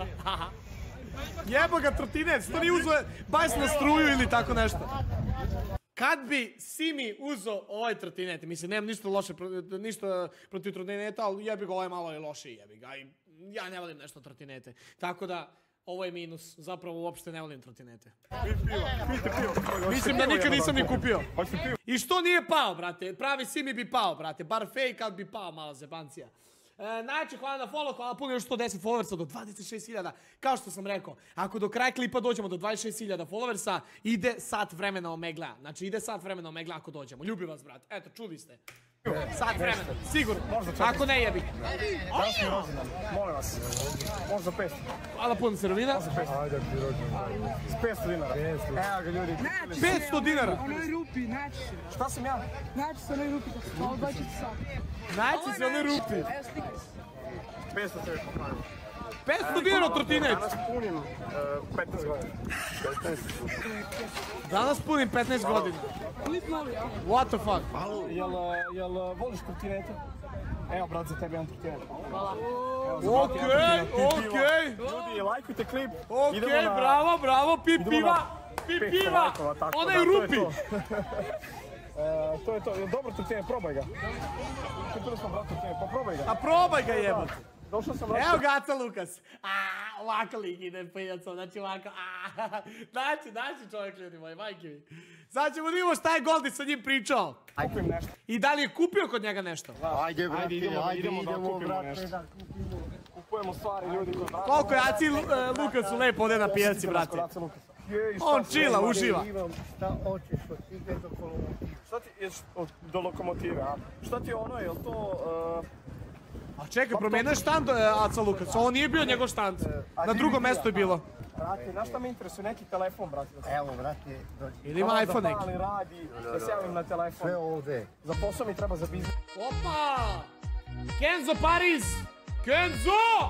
Jebo ga trotinec, to nije uzo bajs na struju ili tako nešto. Kad bi Simi uzo ovaj trotinet, mislim, nemam ništa loše, pro- ništa protiv trotineta, ali jebi ga, ovaj malo je lošiji, jebi ga. I ja ne volim nešto trotinete. Tako da, ovo je minus. Zapravo uopšte ne volim trotinete. Pijte pivo. Mislim da nikad nisam ni kupio. Hoćete pivo? I što nije pao, brate? Pravi Simi bi pao, brate. Bar fake, ali bi pao malo zebancija. E, najče, hvala na follow, hvala puno, još sto deset followersa do dvadeset šest hiljada. Kao što sam rekao, ako do kraja klipa dođemo do dvadeset šest hiljada followersa, ide sat vremena omegla. Znači ide sat vremena omegla ako dođemo. Ljubim vas, brate. Eto, čuli ste. Sat vremena, sigurno. Ako ne jebi. Danas mi rođendan. Molim vas. Možda petsto. Hvala puno, Serovina. S petsto dinara. Evo ga ljudi. petsto dinara. Onoj rupi, naći se. Šta sam ja? Naći se onoj rupi, kako malo dva četiri sata. Naći se one rupi. Evo slikaj se. petsto se popravim. petsto dinara trotinet. Danas punim uh, petnaest godina. Danas punim petnaest godina. Klip novi, ja? What the fuck? Jel, jel voliš trotinete? Evo, brat, za tebe jedan trotinet. Okej, okej. Ljudi, lajkujte klip. Okej, Idemo na- bravo, bravo, pi idemo piva. na Pi pet piva. lajkova, tako Onaj da, to je rupi. to. E, to je to. Jel dobro trotinet? Probaj ga. Kupili smo, brat, trotinet, pa probaj ga. A probaj ga jebote. Došao sam, brat. Evo ga Aca Lukas. A, ovako lik ide pijacom, znači ovako. A, znači, znači čovjek ljudi moji, majke mi. Sad ćemo da vidimo šta je Goldi sa njim pričao. Kupim nešto. I da li je kupio kod njega nešto? Ajde, brate, Ajde, idemo, ajde, idemo da idemo, kupimo brate. nešto. Kupujemo stvari, ljudi koji brate. Koliko je Aci uh, Lukasu lepo ovdje na pijaci, brate. On chilla, uživa. Imam šta hoćeš od tige do kolomotiva. Šta ti je od- do lokomotive, a? Šta ti je ono, jel to... uh, A čekaj, promenio je štand uh, Aca Lukas. Ovo nije bio njegov štand. Na drugom mjestu je bilo. brate, znaš šta me interesuje? Neki telefon, brate. Da se- Evo, brate, dođi. Ili ima iPhone neki. Zapali, radi, da se javim na telefon. Sve ovde. Za posao mi treba za biznis. Opa! Kenzo Paris! Kenzo!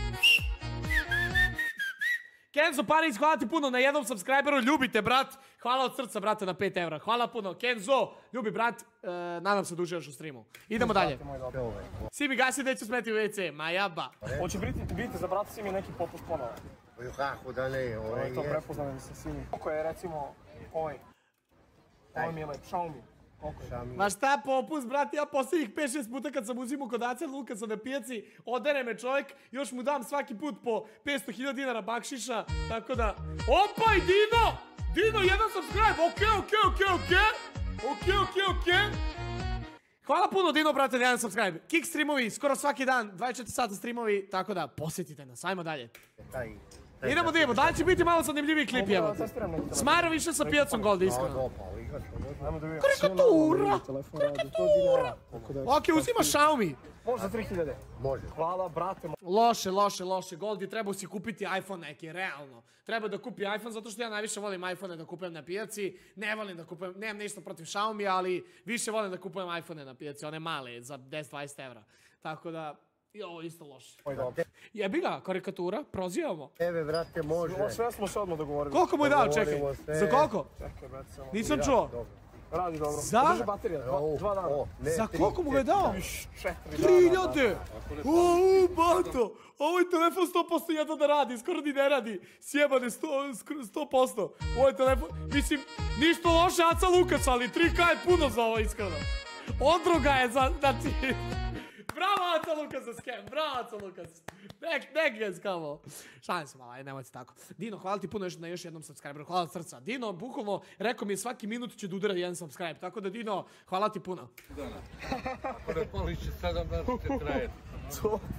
Kenzo Paris, hvala ti puno na jednom subscriberu, ljubite brat. Hvala od srca, brate, na pet evra. Hvala puno. Kenzo, ljubi brat, e, nadam se da uživaš u streamu. Idemo dalje. Svi mi gasi da ću smeti u ve ce, ma jaba. Hoće biti, vidite, za brata si mi neki popust ponovo. Kako da ne, Ovo ovaj je to je. prepoznano sa svimi. Koliko je, recimo, ovaj? Ovaj mi je lep, Xiaomi. Koliko je? Ma šta popust, brate, ja posljednjih pet šest puta kad sam uzimao kod Aca Lukasa na pijaci, odere me čovjek, još mu dam svaki put po petsto hiljada dinara bakšiša, tako da... Opa i Dino! Dino, jedan subscribe, okej, okej, okej, okej, okej, okej, okej. Hvala puno Dino, brate, na jedan subscribe. Kick streamovi, skoro svaki dan, dvadeset četiri sata streamovi, tako da posjetite nas, ajmo dalje. Taj. Idemo da idemo, da li će biti malo zanimljiviji klip, Mogu evo. da testiram neki telefon. Smajro više sa pijacom Golda, iskreno. Dopao, igraš, možda. Ajmo da vidimo. Karikatura! Telefon radi, sto dinara. Koliko da je? Ok, uzima Xiaomi. Možda tri hiljade. Može. Hvala, brate. Loše, loše, loše. Goldi, treba si kupiti iPhone neki, realno. Treba da kupi iPhone, zato što ja najviše volim iPhone da kupujem na pijaci. Ne volim da kupujem, nemam ništa protiv Xiaomi, ali više volim da kupujem iPhone na pijaci, one male, za deset dvadeset evra. Tako da, i ovo isto loše. Oj, dobro. Jebi ga, karikatura, prozivamo. Tebe, brate, može. Ovo sve smo se odmah dogovorili. Koliko mu je dao, čekaj? Dogovorimo se. Za koliko? Čekaj, brate, samo. Nisam čuo. Radi dobro. Za? Drži baterija, dva, O, dva dana. o, ne, Za tri, koliko mu ga je dao? Iš, četiri Tri dana. hiljade! Uuu, bato! Ovaj telefon sto posto jedno da radi, skoro ni ne radi. Sjebane, sto posto. Ovaj telefon, mislim, ništa loše Aca Lukas, ali tri ka je puno za ovo, iskreno. Odruga je za, znači... Bravo Aca Lukas za skem, bravo Aca Lukas. Nek, nek ga skamo. Šalim se malo, aj nemojte tako. Dino, hvala ti puno još na još jednom subscriberu, hvala od srca. Dino, bukvalno, rekao mi je svaki minut će da udara jedan subscribe, tako da Dino, hvala ti puno. To,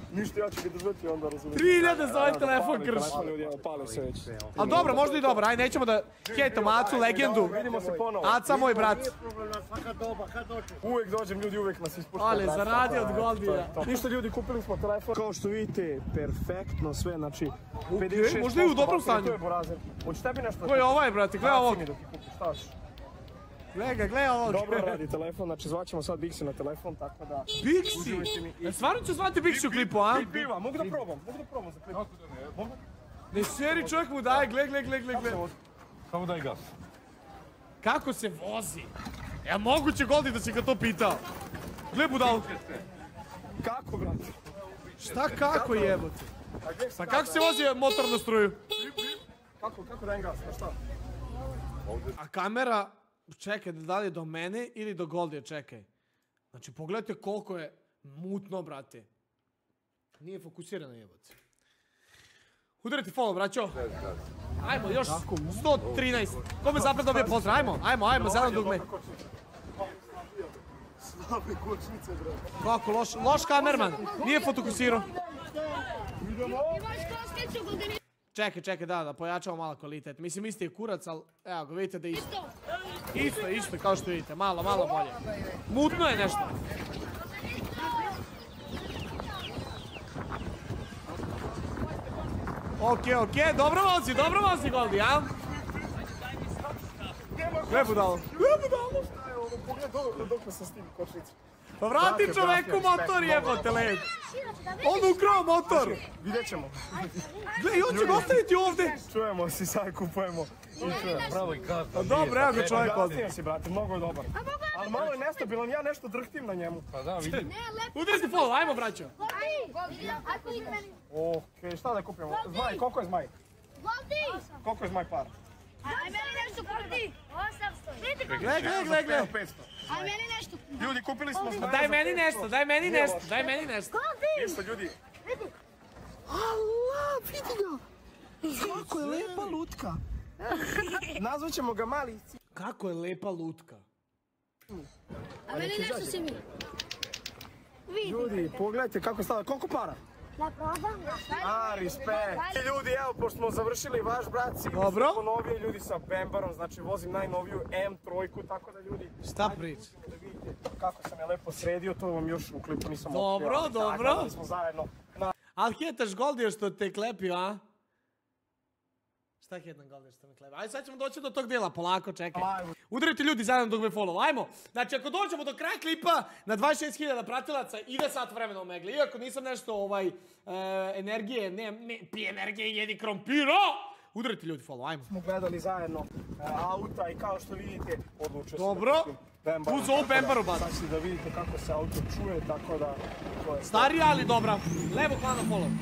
Ništa, ja ću ga držati onda, razumiješ. tri hiljade za ovaj telefon krš. Telefon ljudi, evo, pali se već. A dobro, možda i dobro, aj nećemo da hejtamo Acu, legendu. Vidimo se ponovo. Aca moj brat. Uvijek dođem, ljudi, uvijek nas ispuštaju. Ali, zaradi od Goldija. Ništa ljudi, kupili smo telefon. Kao što vidite, perfektno sve, znači... možda i u dobrom stanju. To je borazer. Hoće tebi nešto... Ko je ovaj, brate, gledaj ovog. Dok je kupiš, šta ćeš? Gledaj ga, gledaj ovog. Dobro radi telefon, znači zvaćemo sad Bixi na telefon, tako da... Bixi? E, stvarno ću zvati Bixi u klipu, a? Piva, mogu da probam, mogu da probam za klip. Mogu? Ne seri, čovjek mu daje, gle, gle, gle, gle, gle. Samo daj gas. Kako se vozi? Ja moguće Goldi da si ga to pitao. Gle budal. Kako, brate? Šta kako jebote? A gdje Pa kako se vozi motor na struju? Kako, kako dajem gas, na šta? A kamera, čekaj, da li je do mene ili do Goldija, čekaj. Znači, pogledajte koliko je mutno, brate. Nije fokusirano jebote. Udarite follow, braćo. Ajmo, još sto trinaest. Ko me zapred dobije pozdrav? Ajmo, ajmo, ajmo, zeleno dugme. Slabe kočnice, brate. Kako, loš, loš kamerman. Nije fokusirao. Čekaj, čekaj, da, da pojačamo malo kvalitet. Mislim, isti je kurac, ali evo ga, vidite da je isto. Isto, isto, kao što vidite, malo, malo bolje. Mutno je nešto. Okej, okej, dobro vozi, dobro vozi Goldi, a? Gle budalo. Gle budalo. Pogledaj dok sam s tim kočnicom. Pa vrati čoveku motor jebote led. On ukrao motor. Vidjet ćemo. Gle, i on će ga ostaviti ovdje. Čujemo si, sad kupujemo. Bravo i kasta. Pa dobro, evo ga čovjek ovdje. Gasnije si, brate, mnogo je dobar. Ali malo je nestabilan, ja nešto drhtim na njemu. Pa da, vidim. Udarite follow, ajmo braćo. Okej, šta da kupimo? Zmaj, koliko je zmaj? Koliko je zmaj par? Aj meni nešto kurdi. osamsto. Gle, gle, gle, gle. petsto. Aj meni nešto. Ljudi, kupili smo zmaja. Daj meni nešto, daj meni nešto, daj meni nešto. Isto, ljudi. Allah, vidi ga. Kako je lepa lutka. Nazvat ćemo ga mali. Kako je lepa lutka. A meni nešto si mi. Vidi. Ljudi, pogledajte kako stava. Koliko para? Da probam. A, respekt. Ljudi, evo, pošto smo završili vaš brat, si Dobro. ponovije ljudi sa Bembarom, znači vozim najnoviju M tri, tako da ljudi... Šta priča? Da vidite kako sam je lepo sredio, to vam još u klipu nisam Dobro, otkrio, ali dobro. tako, gledali smo zajedno. Na... Ali hetaš Goldija što te klepio, a? Šta je jedan Goldija što me klepio? Ajde, sad ćemo doći do tog dijela, polako, čekaj. Ajmo. Udarite ljudi zajedno dok me follow, ajmo. Znači, ako dođemo do kraja klipa na dvadeset šest hiljada pratilaca, ide sat vremena u megli. Iako nisam nešto, ovaj, e, energije, ne, ne, pi energije, jedi krompira! Udarite ljudi follow, ajmo. Smo gledali zajedno e, auta i kao što vidite, odlučio sam Dobro. da kupim Bembar. Uz ovu Bembaru, bada. Sad ćete da vidite kako se auto čuje, tako da... To je Starija, ali dobra. Levo klano follow.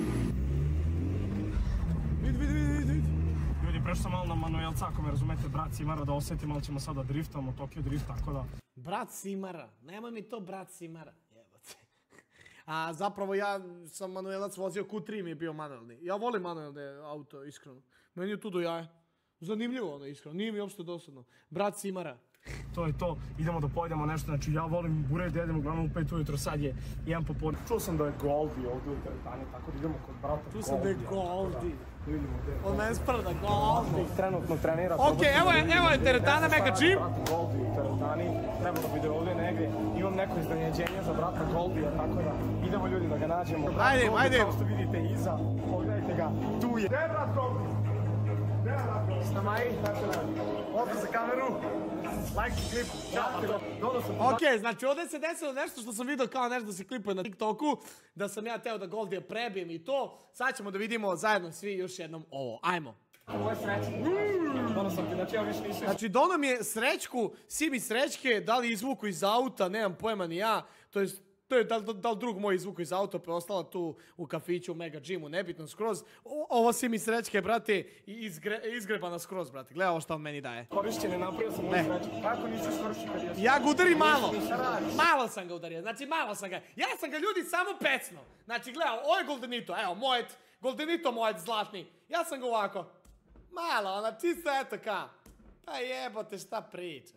Vidi, vidi, vidi, vidi. Ljudi, prešao sam malo na manuelca, ako me razumete, brat Simara, da osjetim, ali ćemo sada driftamo, Tokyo Drift, tako da... Brat Simara. Nema mi to brat Simara. Jebote. A zapravo ja sam manuelac vozio Q tri mi je bio manuelni. Ja volim manuelne auto, iskreno. Meni je tu do jaja. Zanimljivo ono, iskreno. Nije mi uopšte dosadno. Brat Simara. To je to, idemo da pojedemo nešto, znači ja volim buret, jedem uglavnom u pet ujutro, sad je jedan popodne. Čuo sam da je Goldi ovdje u teretani, tako da idemo kod brata Goldija. Tu sam da je Goldi. Vidimo gdje je On me sprda, Goldi. trenutno trenira. Okej, evo je, evo je teretana Mega Gym. Brat Goldi u teretani, trebalo bi da je ovdje negdje. Imam neko iznenađenje za brata Goldija, tako da idemo ljudi da ga nađemo. Brat Ajde, Goldi, ajde. Kao što vidite iza, pogledajte ga, tu je. Gdje je brat Goldi? Gdje je brat Goldi? Snamaj, ovdje za kameru. Like klip, čao. Okej, znači ovdje se desilo nešto što sam vidio kao nešto da se klipuje na TikToku. Da sam ja teo da Goldija prebijem i to. Sad ćemo da vidimo zajedno svi još jednom ovo. Ajmo. Ovo je srećno. Dono sam ti, znači ja više nisam... Znači dono mi je srećku, Simi srećke, da li izvuku iz auta, nemam pojma ni ja. To je, to je da, li- da li drug moj izvuku iz auta, pa je ostala tu u kafiću, u Mega Gymu, nebitno skroz. O, ovo Simi srećke, brate, i izgre, izgrebana skroz, brate. Gledaj ovo što on meni daje. Korišćene, napravio sam ovu Ne. sreću. Kako nisi iskoristio kad jesi? Ja ga udarim malo. Šta radiš? Malo sam ga udario, znači malo sam ga. Ja sam ga ljudi samo pecno. Znači gledaj, ovo je Goldenito, evo mojet, Goldenito mojet zlatni. Ja sam ga ovako. Malo, ona čisto eto ka. Pa jebote šta pričaš.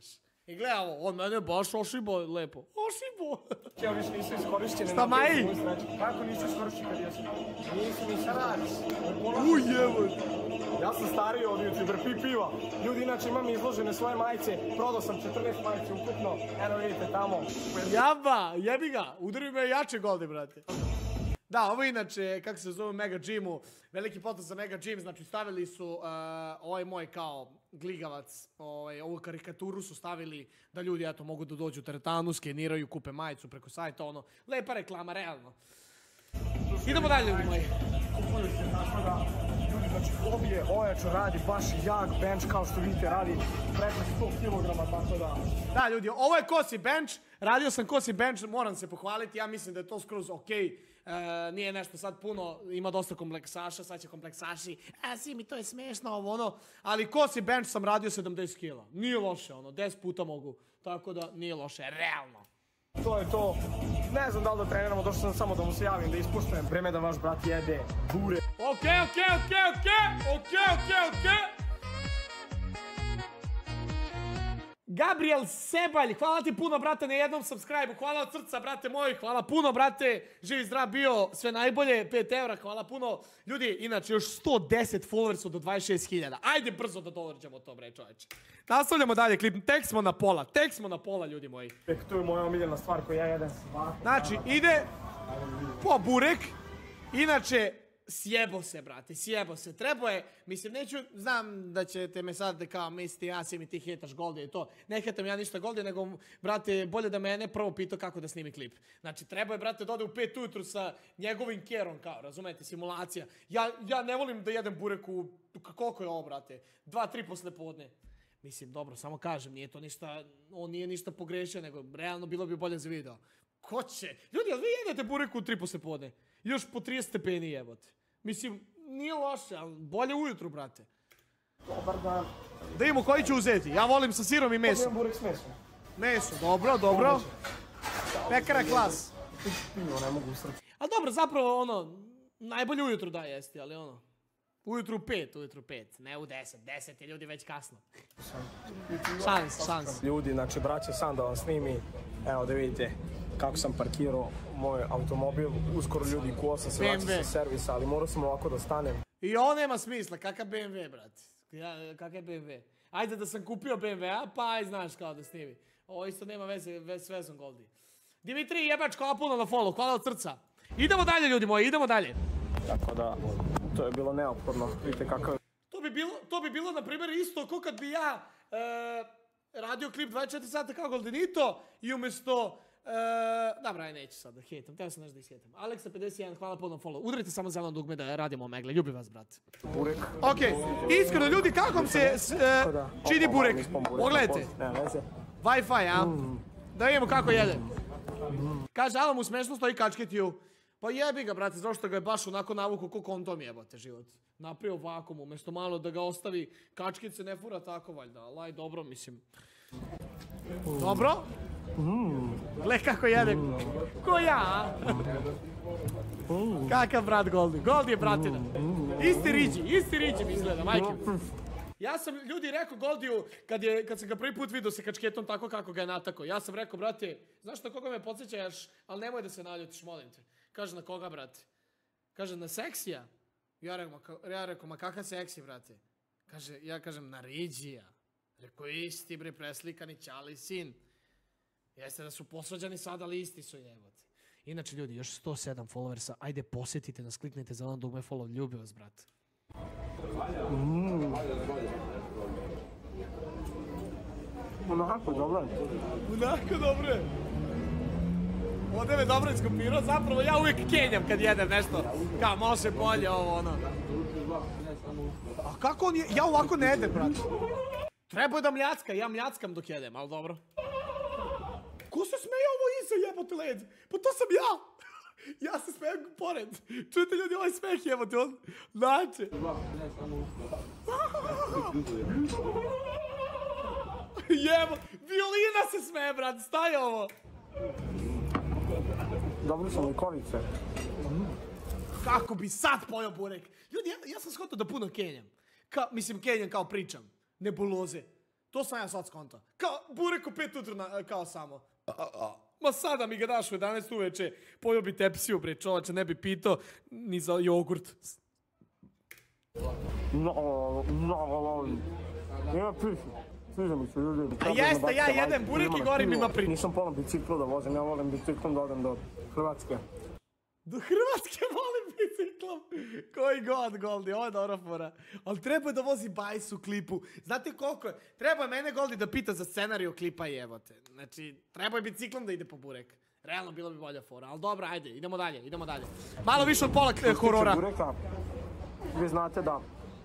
I gledaj ovo, on mene baš ošibo lepo. Ošibo! Ja više nisu iskorišćeni. Šta, Maji? Kako nisu iskorišćeni kad jesu? Nisu ni sad radiš. Uj, evo. Ja sam stariji od YouTuber, pi piva. Ljudi, inače imam izložene svoje majice. Prodao sam četrnaest majice ukupno. Eno vidite tamo. Jaba, jebi ga. Udari me jače Goldi, brate. Da, ovo inače, kako se zove Mega Gymu, veliki potez za Mega Gym, znači stavili su uh, ovaj moj kao gligavac, ovaj, ovu karikaturu su stavili da ljudi eto mogu da dođu u teretanu, skeniraju, kupe majicu preko sajta, ono, lepa reklama, realno. Idemo dalje, ljudi moji. Kupuju se tako da ljudi, znači hobije, ojačo radi baš jak bench kao što vidite, radi preko sto kilograma, tako da... Da, ljudi, ovo je kosi bench, radio sam kosi bench, moram se pohvaliti, ja mislim da je to skroz okej. E, nije nešto sad puno, ima dosta kompleksaša, sad će kompleksaši, a si mi to je smešno, ovo ono, ali kosi bench sam radio sedamdeset kila, nije loše ono, deset puta mogu, tako da nije loše, realno. To je to, ne znam da li da treniramo, došao sam samo da mu se javim, da ispuštujem, vreme da vaš brat jede bure. Okej, okej, okej, okej, okej, okej, okej. Gabriel Sebalj, hvala ti puno, brate, na jednom subscribe-u, hvala od srca, brate moj, hvala puno, brate, živi zdrav bio, sve najbolje, pet evra, hvala puno. Ljudi, inače, još sto deset followersa do dvadeset šest hiljada, ajde brzo da dovrđamo to, bre, čoveče. Nastavljamo dalje klip, tek smo na pola, tek smo na pola, ljudi moji. To je moja omiljena stvar koju ja jedem svako. Znači, ide po burek, inače, sjebo se, brate, sjebo se, trebao je, mislim, neću, znam da ćete me sad kao misliti, ja si mi ti hejtaš Goldi i to, ne hejtam ja ništa Goldi, nego, brate, bolje da mene prvo pitao kako da snimi klip. Znači, trebao je, brate, da ode u pet ujutru sa njegovim kerom, kao, razumete, simulacija. Ja, ja ne volim da jedem burek u, koliko je ovo, brate, dva, tri posle podne. Mislim, dobro, samo kažem, nije to ništa, on nije ništa pogrešio, nego realno bilo bi bolje za video. Ko će? Ljudi, ali vi jedete burek u tri posle podne? Još po trideset stepeni jebote. Mislim, nije loše, ali bolje ujutru, brate. Dobar dan. Da imamo koji ću uzeti. Ja volim sa sirom i mesom. Burek s mesom. Meso, dobro, dobro. Pekara klas. Pivo, ne mogu u srcu. Ali dobro, zapravo, ono, najbolje ujutru da jesti, ali ono, ujutru pet, ujutru pet, ne u deset. Deset je ljudi već kasno. Šans, šans. Ljudi, znači, braće, sam da vam snimi, evo da vidite kako sam parkirao moj automobil, uskoro ljudi kuo sam se vraća sa servisa, ali morao sam ovako da stanem. I ovo nema smisla, kakav be em ve, brate, ja, kakav be em ve. Ajde da sam kupio be em ve, a pa aj znaš kao da snimi. Ovo isto nema veze s vezom Goldi. Dimitri Jebač, hvala puno na follow, hvala od srca. Idemo dalje, ljudi moji, idemo dalje. Tako da, to je bilo neophodno, vidite kakav je. To bi bilo, to bi bilo, na primjer, isto ko kad bi ja e, radio klip dvadeset četiri sata kao Goldenito i umjesto... Uh, dobra, aj neću sad da hejtam, teo sam nešto da ishejtam. Aleksa pedeset jedan, hvala puno follow. Udarite samo zeleno dugme da radimo omegle, ljubim vas, brate. Burek. Ok, iskreno ljudi, kako vam se uh, čini burek? Pogledajte. Wi-Fi, a? Da vidimo kako jede. Kaže, ali mu smešno stoji kačketiju. Pa jebi ga, brate, zašto ga je baš onako navuku ko kontom jebate život. Napravio vakuum, umjesto malo da ga ostavi, kačket se ne fura tako valjda, ali aj dobro, mislim. Dobro? Gle kako jede, ko ja, kakav brat Goldi, Goldi je bratina, isti riđi, isti riđi mi izgleda, majke. Ja sam ljudi rekao Goldiju, kad, je, kad sam ga prvi put vidio sa kačketom tako kako ga je natako, ja sam rekao, brate, znaš na koga me podsjećaš, ali nemoj da se naljutiš, molim te. Kaže, na koga, brate? Kaže, na seksija? Ja rekao, ja rekao, ma kakav seksi, brate? Kaže, ja kažem, na riđija. Rekao, isti bre, preslikani ćali sin. Jeste da su posvađani sada, ali isti su jebote. Inače, ljudi, još sto sedam followersa, ajde posjetite nas, kliknite za ono dugme follow, ljubi vas, brate. Mm. Onako dobro. Onako dobro je. Ovdje me dobro iskopirao, zapravo ja uvijek kenjam kad jedem nešto. Kao, može bolje ovo, ono. A kako on je, ja ovako ne jedem, brate. Treba je da mljacka, ja mljackam dok jedem, ali dobro. Ko se smeje ovo iza jebote led? Pa to sam ja! Ja se smijem pored. Čujete ljudi ovaj smeh jebote, on... Znači. Jebo, violina se smeje, brat, staj ovo. Dobro su mi korice. Kako bi sad pojao burek? Ljudi, ja, ja sam shvatio da puno kenjam. Ka, mislim, kenjam kao pričam. Nebuloze. To sam ja sad skonto. Kao, burek u pet ujutro na- kao samo. Ma sada mi ga daš u jedanaest uveče, pojeo bi tepsiju, bre, čovače, ne bi pitao ni za jogurt. No, no, nema piši. Sviđa mi se ljudi. A jeste, ja jedem burek i gorim ima priča. Nisam pola biciklu da vozim, ja volim biciklom da odem do Hrvatske. Do Hrvatske volim biciklom. Koji god, Goldi, ovo je dobra fora. Ali treba da vozi bajs u klipu. Znate koliko je? Treba je mene Goldi da pita za scenariju klipa i evo te. Znači, treba je biciklom da ide po burek. Realno bilo bi bolja fora, ali dobro, ajde, idemo dalje, idemo dalje. Malo više od pola k- horora. Bureka, vi znate da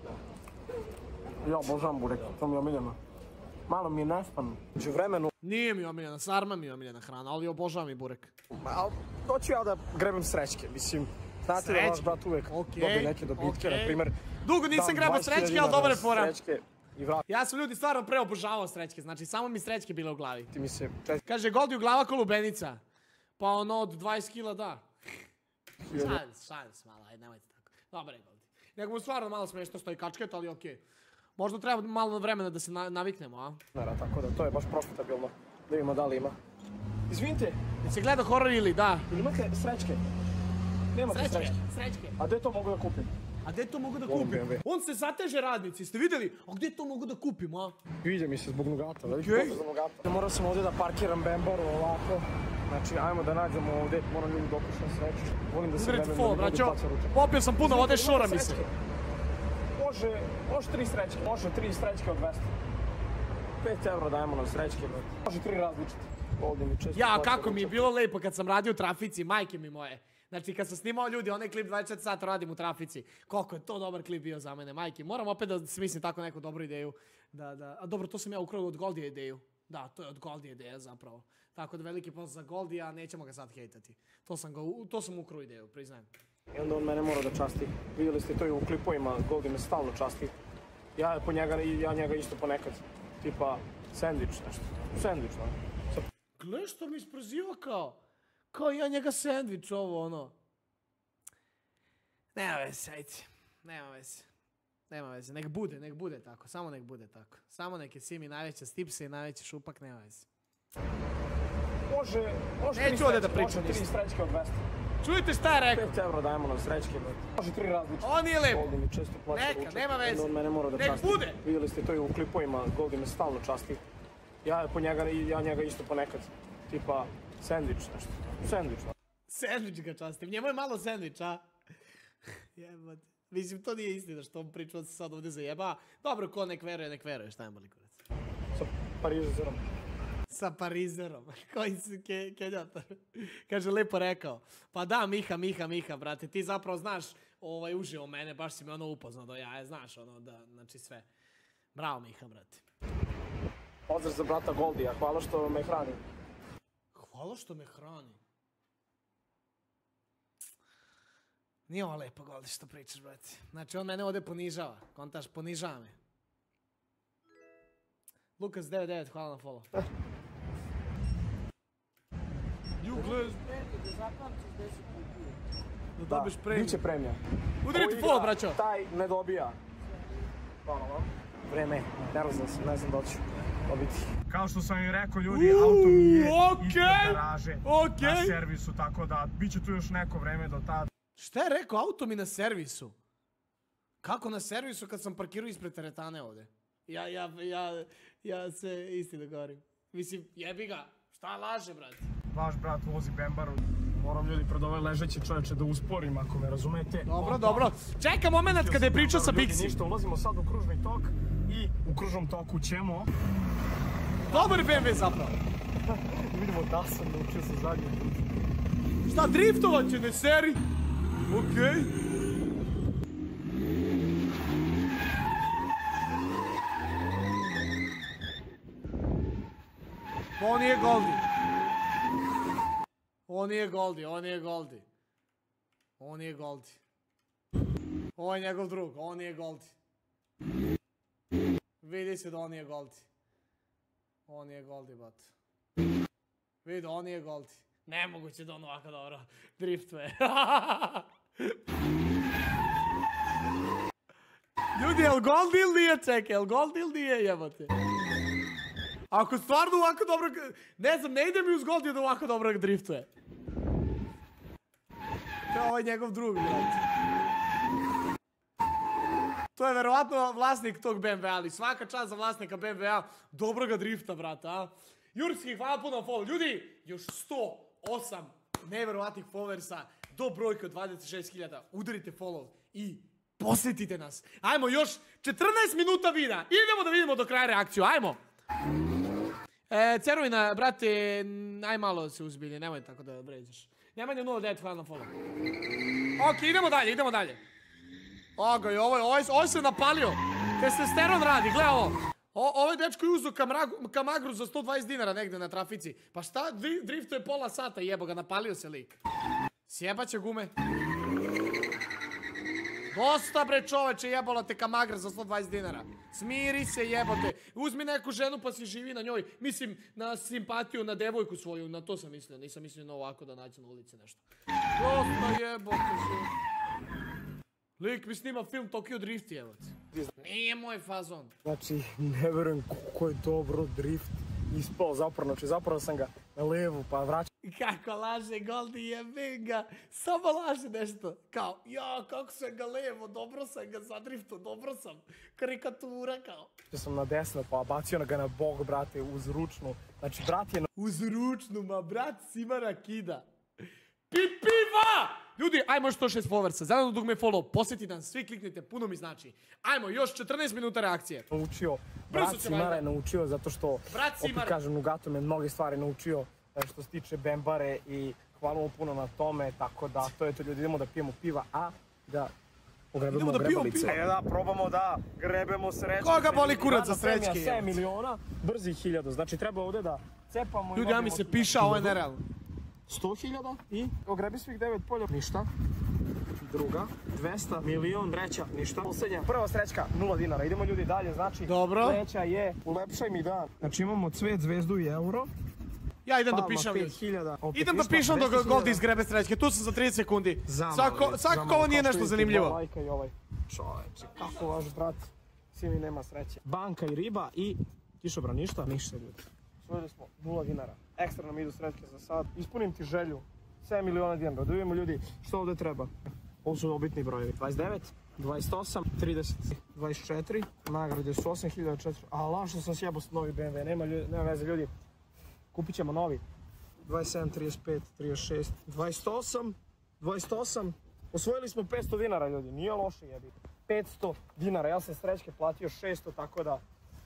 ja obožavam burek, to mi je omiljeno. Malo mi je nespan. Među vremenu, Nije mi omiljena, sarma mi je omiljena hrana, ali obožavam i burek. ali hoću ja da grebem srećke, mislim. Znate da vaš Srećke? brat uvek Okej, dobije neke dobitke, okej. na primjer. Dugo nisam dam grebao dvadeset hiljada srećke, ali dinara dobra je za fora. Srećke i vrati Ja sam ljudi stvarno pre obožavao srećke, znači samo mi srećke bile u glavi. mi se četiri Kaže, Goldi u glava ko lubenica. Pa ono od dvadeset kila da. Šalim se, šalim se malo, ajde, nemojte tako. Dobar je Goldi. Nego mu stvarno malo smiješno stoji kačket, ali okej. Možda treba malo vremena da se na- naviknemo, a? dinara, tako da to je baš profitabilno. Da vidimo da li ima. Izvinite, Jesi gledao horor ili da? ili imate srećke? Nemate Srećke, srećke. srećke. A gdje to mogu da kupim? A gdje to mogu da Volim kupim? B M W. On se zateže radnici, ste vidjeli? A gdje to mogu da kupim, a? Viđa mi se zbog nogata, veliki Okej. okay. za nogata. Morao sam ovdje da parkiram Bembaru ovako. Znači, ajmo da nađemo ovdje, moram ljudi dokušam sreću. Volim da se Udarite vremem follow, da mi ljudi braćo. baca ručak. Popio sam puno vode, šora mi se. Srećke. Može, može tri srećke, može tri srećke od dvesta. pet eura dajemo nam srećke, brate. Može tri različite. Ovdje mi često Ja, plaća kako mi je ručak. bilo lepo kad sam radio u trafici, majke mi moje. Znači, kad sam snimao ljudi, onaj klip dvadeset četiri sata radim u trafici. Koliko je to dobar klip bio za mene, majke. Moram opet da smislim tako neku dobru ideju. Da, da. A dobro, to sam ja ukrao od Goldija ideju. Da, to je od Goldija ideja zapravo. Tako da veliki pozdrav za Goldija, nećemo ga sad hejtati. To sam, ga, u- to sam ukrao ideju, priznajem. I onda on mene mora da časti. Vidjeli ste to i u klipovima, Goldi me stalno časti. Ja po njega, i ja njega isto ponekad. Tipa, sandvič nešto. Sandvič, no. Sa Gle što mi isproziva kao. Kao ja njega sandvič, ovo ono. Nema veze, ajde. Nema veze. Nema veze, nek bude, nek bude tako. Samo nek bude tako. Samo nek je Simi najveća stipsa i najveći šupak, nema veze. Može, može Neću tri ovdje da srećke, pričam može tri ništa. srećke od dvesta. Čujte šta je rekao? pet eura dajemo nam srećke, brate. Može tri različite. On nije lepo. Goldi mi često plaća Neka, ručak. nema I onda veze. on mene mora da Nek časti. bude. Vidjeli ste to i u klipovima, Goldi me stalno časti. Ja po njega, i ja njega isto ponekad. Tipa, sandvič nešto. Sandvič, no. Sandvič ga častim. Njemu je malo sandvič, a? Jebate. Mislim, to nije istina što on priča, on se sad ovdje zajeba. Dobro, ko nek veruje, nek veruje, šta je mali kurac. Sa parizerom. Sa parizerom. Koji si ke, kenjatar. Kaže, lepo rekao. Pa da, Miha, Miha, Miha, brate. Ti zapravo znaš ovaj, uživo mene, baš si me ono upoznao do ja, znaš ono, da, znači sve. Bravo, Miha, brate. Pozdrav za brata Goldija, hvala što me hrani. Hvala što me hrani. Nije ovo lepo, Goldi, što pričaš, brate. Znači, on mene ovdje ponižava. Kontaš, ponižava me. Lukas devet devet, hvala na follow. Ju, gledaj. Da dobiš premiju. Biće premija. Udarite Ko follow, igra, braćo. Taj ne dobija. Hvala vam. Vreme, nervozan sam, ne znam da ću dobiti. Kao što sam i rekao ljudi, Uuu, auto mi je okej, ispred garaže okej. na servisu, tako da bit će tu još neko vreme do tada. Šta je rekao, auto mi na servisu? Kako na servisu kad sam parkirao ispred teretane ovdje? Ja, ja, ja, ja se isti dogovorim. Mislim, jebi ga, šta laže, brate? Vaš brat vozi Bembaru, moram ljudi pred ove ležeće čoveče da usporim ako me razumete. Dobro, dobro. Čeka moment kada je pričao sa Ljudi, Pixi. ništa, ulazimo sad u kružni tok i u kružnom toku ćemo... Dobar B M W zapravo. Vidimo da sam naučio sa zadnjim put. Šta, driftovat će, ne seri? Okej. On nije Goldi. On nije Goldi, on nije Goldi. On nije Goldi. Ovo je njegov drug, on nije Goldi. Vidi se da on nije Goldi. On nije Goldi, bat. Vidi, on nije Goldi. Nemoguće da on ovako dobro driftuje. Ljudi, jel Goldi ili nije, čekaj, jel Goldi ili nije, jebote? Ako stvarno ovako dobro... Ne znam, ne ide mi uz Goldija da ovako dobro driftuje. To je ovaj njegov drug, brate. To je verovatno vlasnik tog B M W-a, ali svaka čast za vlasnika B M W-a. Dobro ga drifta, brate, a? Jurski, hvala puno na follow. Ljudi, još sto osam neverovatnih followersa do brojke od dvadeset šest hiljada. Udarite follow i posjetite nas. Ajmo, još četrnaest minuta videa. Idemo da vidimo do kraja reakciju, ajmo. E, Cerovina, brate, aj malo se uzbilje, nemoj tako da bređaš. Nemanje nula devet, hvala na follow. Ok, idemo dalje, idemo dalje. Ogoj, ovo je, ovo se napalio. Testosteron radi, gle ovo. O, ovaj dečko je uzeo kamagru za sto dvadeset dinara negde na trafici. Pa šta, driftuje pola sata, jebo ga, napalio se lik. Sjebaće gume. Dosta bre čoveče, jebola te kamagra za sto dvadeset dinara. Smiri se, jebote. Uzmi neku ženu pa si živi na njoj. Mislim, na simpatiju, na devojku svoju, na to sam mislio. Nisam mislio na ovako da nađe na ulici nešto. Dosta jebote se. Lik mi snima film Tokyo Drift, jebote. Nije moj fazon. Znači, ne verujem koliko je dobro drift ispao zapravo. Znači, zapravo sam ga na levu pa vraćam. Kako laže Goldi, jebim ga. Samo laže nešto. Kao, ja, kako sam ga levo, dobro sam ga zadrifto, dobro sam. Karikatura, kao. Ja sam na desno pa bacio ga na bok, brate, uz ručnu. Znači, brat je na... Uz ručnu, ma brat Sima Rakida. Pipiva! Ljudi, ajmo još sto šest followersa, zadano dok me follow, posjeti nas, svi kliknite, puno mi znači. Ajmo, još četrnaest minuta reakcije. Naučio, brat Simara je naučio zato što, Brat opet Simara. kažem, Nugatu me mnoge stvari naučio što se tiče bembare i hvala mu puno na tome, tako da to je to ljudi, idemo da pijemo piva, a da pogrebemo grebalice. Ajde da, probamo da grebemo srećke. Koga boli kurac za srećke? sedam miliona, brzi hiljadu, znači treba ovdje da cepamo. Ljudi, ja mi se piša, ovo je nerealno. sto hiljada i ogrebi svih devet polja, ništa. Druga, dvesta, milion, treća, ništa. Posljednja, prva srećka, nula dinara. Idemo ljudi dalje, znači dobro. Treća je ulepšaj mi dan. Znači imamo cvet, zvezdu i euro. Ja idem da pišem. Idem da pišem dok Goldi izgrebe srećke, tu sam za trideset sekundi. Svako ovo nije nešto zanimljivo. Lajka i ovaj. Čoveče, kako vaš brat, Simi nema sreće. Banka i riba i kišobran, ništa? Ništa ljudi. Svojili smo nula dinara. Ekstra nam idu srećke za sad. Ispunim ti želju. sedam miliona dinara. Da vidimo ljudi što ovdje treba. Ovo su obitni brojevi. dvadeset devet, dvadeset osam, trideset, dvadeset četiri. Nagrade su osam hiljada četiristo. A lašno sam sjebao s novi B M W. Nema, ljudi, nema veze ljudi. Kupit ćemo novi. dvadeset sedam, trideset pet, trideset šest, dvadeset osam, dvadeset osam. Osvojili smo petsto dinara ljudi. Nije loše jebi. petsto dinara. Ja sam srećke platio šesto, tako da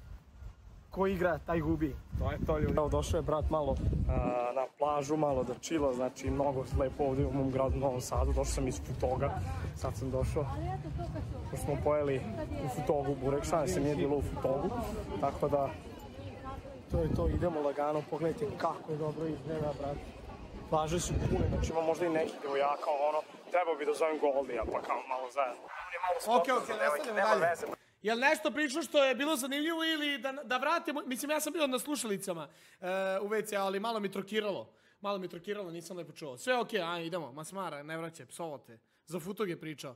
ko igra, taj gubi. To je to ljudi. Evo došao je brat malo a, na plažu, malo da čila, znači mnogo lepo ovdje u mom gradu Novom Sadu. Došao sam iz Futoga, sad sam došao. Pošto smo pojeli u Futogu burek, šta se nije bilo u Futogu. Tako da, to je to, idemo lagano, pogledajte kako je dobro izgleda, brat. Plaže su pune, znači ima možda i neki devojaka, ono, trebao bi da zovem Goldija, pa kao malo zajedno. Ok, ok, nastavljamo dalje. Jel nešto pričao što je bilo zanimljivo ili da, da vratimo, mislim ja sam bio na slušalicama uh, u ve ce, ali malo mi trokiralo. Malo mi trokiralo, nisam lepo čuo. Sve ok, aj idemo, Masmara, ne vraćaj, psovote. Za Futog je pričao.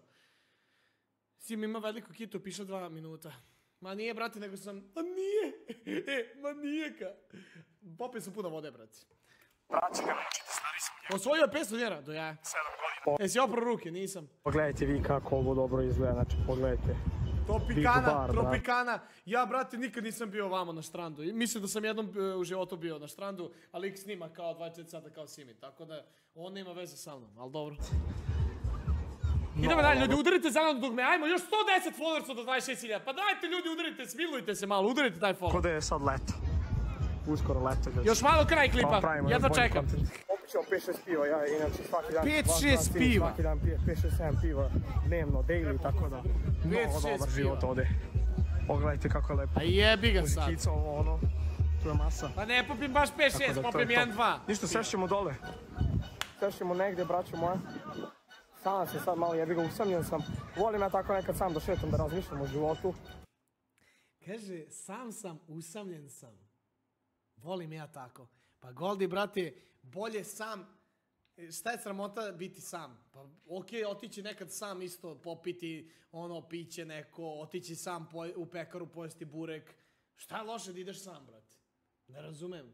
Sim ima veliku kitu, piše dva minuta. Ma nije, brate, nego sam, ma nije, e, ma nije ka. Popio sam puno vode, brate. Braći ga nećete, stari sam njega. Osvojio je petsto dinara, do jaja. sedam godina. E, si opro ruke, nisam. Pogledajte vi kako ovo dobro izgleda, znači pogledajte. Tropikana, bar, Tropikana. Ja, brate, nikad nisam bio ovamo na štrandu. Mislim da sam jednom uh, u životu bio na štrandu, ali lik snima kao dvadeset četiri sata kao Simi. Tako da, on nema veze sa mnom, ali dobro. No, idemo dalje, ljudi, udarite za mnom dugme. Ajmo, još sto deset followersa do dvadeset šest hiljada. Pa dajte, ljudi, udarite, smilujte se malo, udarite taj follow. Kod je sad leto. Uskoro leto, ljudi. Još malo kraj klipa, jedva čekam. Opićemo pet šest piva, ja inače svaki dan. pet šest piva? Svaki dan pije pet šest sedam piva, dnevno, daily, tako da. Mnogo dobar život ovdje. Pogledajte kako je lepo. A jebi ga sad. Muzikica, ovo, ono, tu je masa. Pa ne popim baš pet šest, popim jedan dva. Ništa, sešćemo dole. Sešćemo negdje, braćo moja. Sam se sad malo jebi ga, usamljen sam. Volim ja tako nekad sam da šetam, da razmišljam o životu. Kaže, sam sam, usamljen sam. Volim ja tako. Pa Goldi, brate, bolje sam, šta je sramota biti sam? Pa okej, otići nekad sam isto popiti ono piće neko, otići sam u pekaru pojesti burek. Šta je loše da ideš sam, brate? Ne razumem.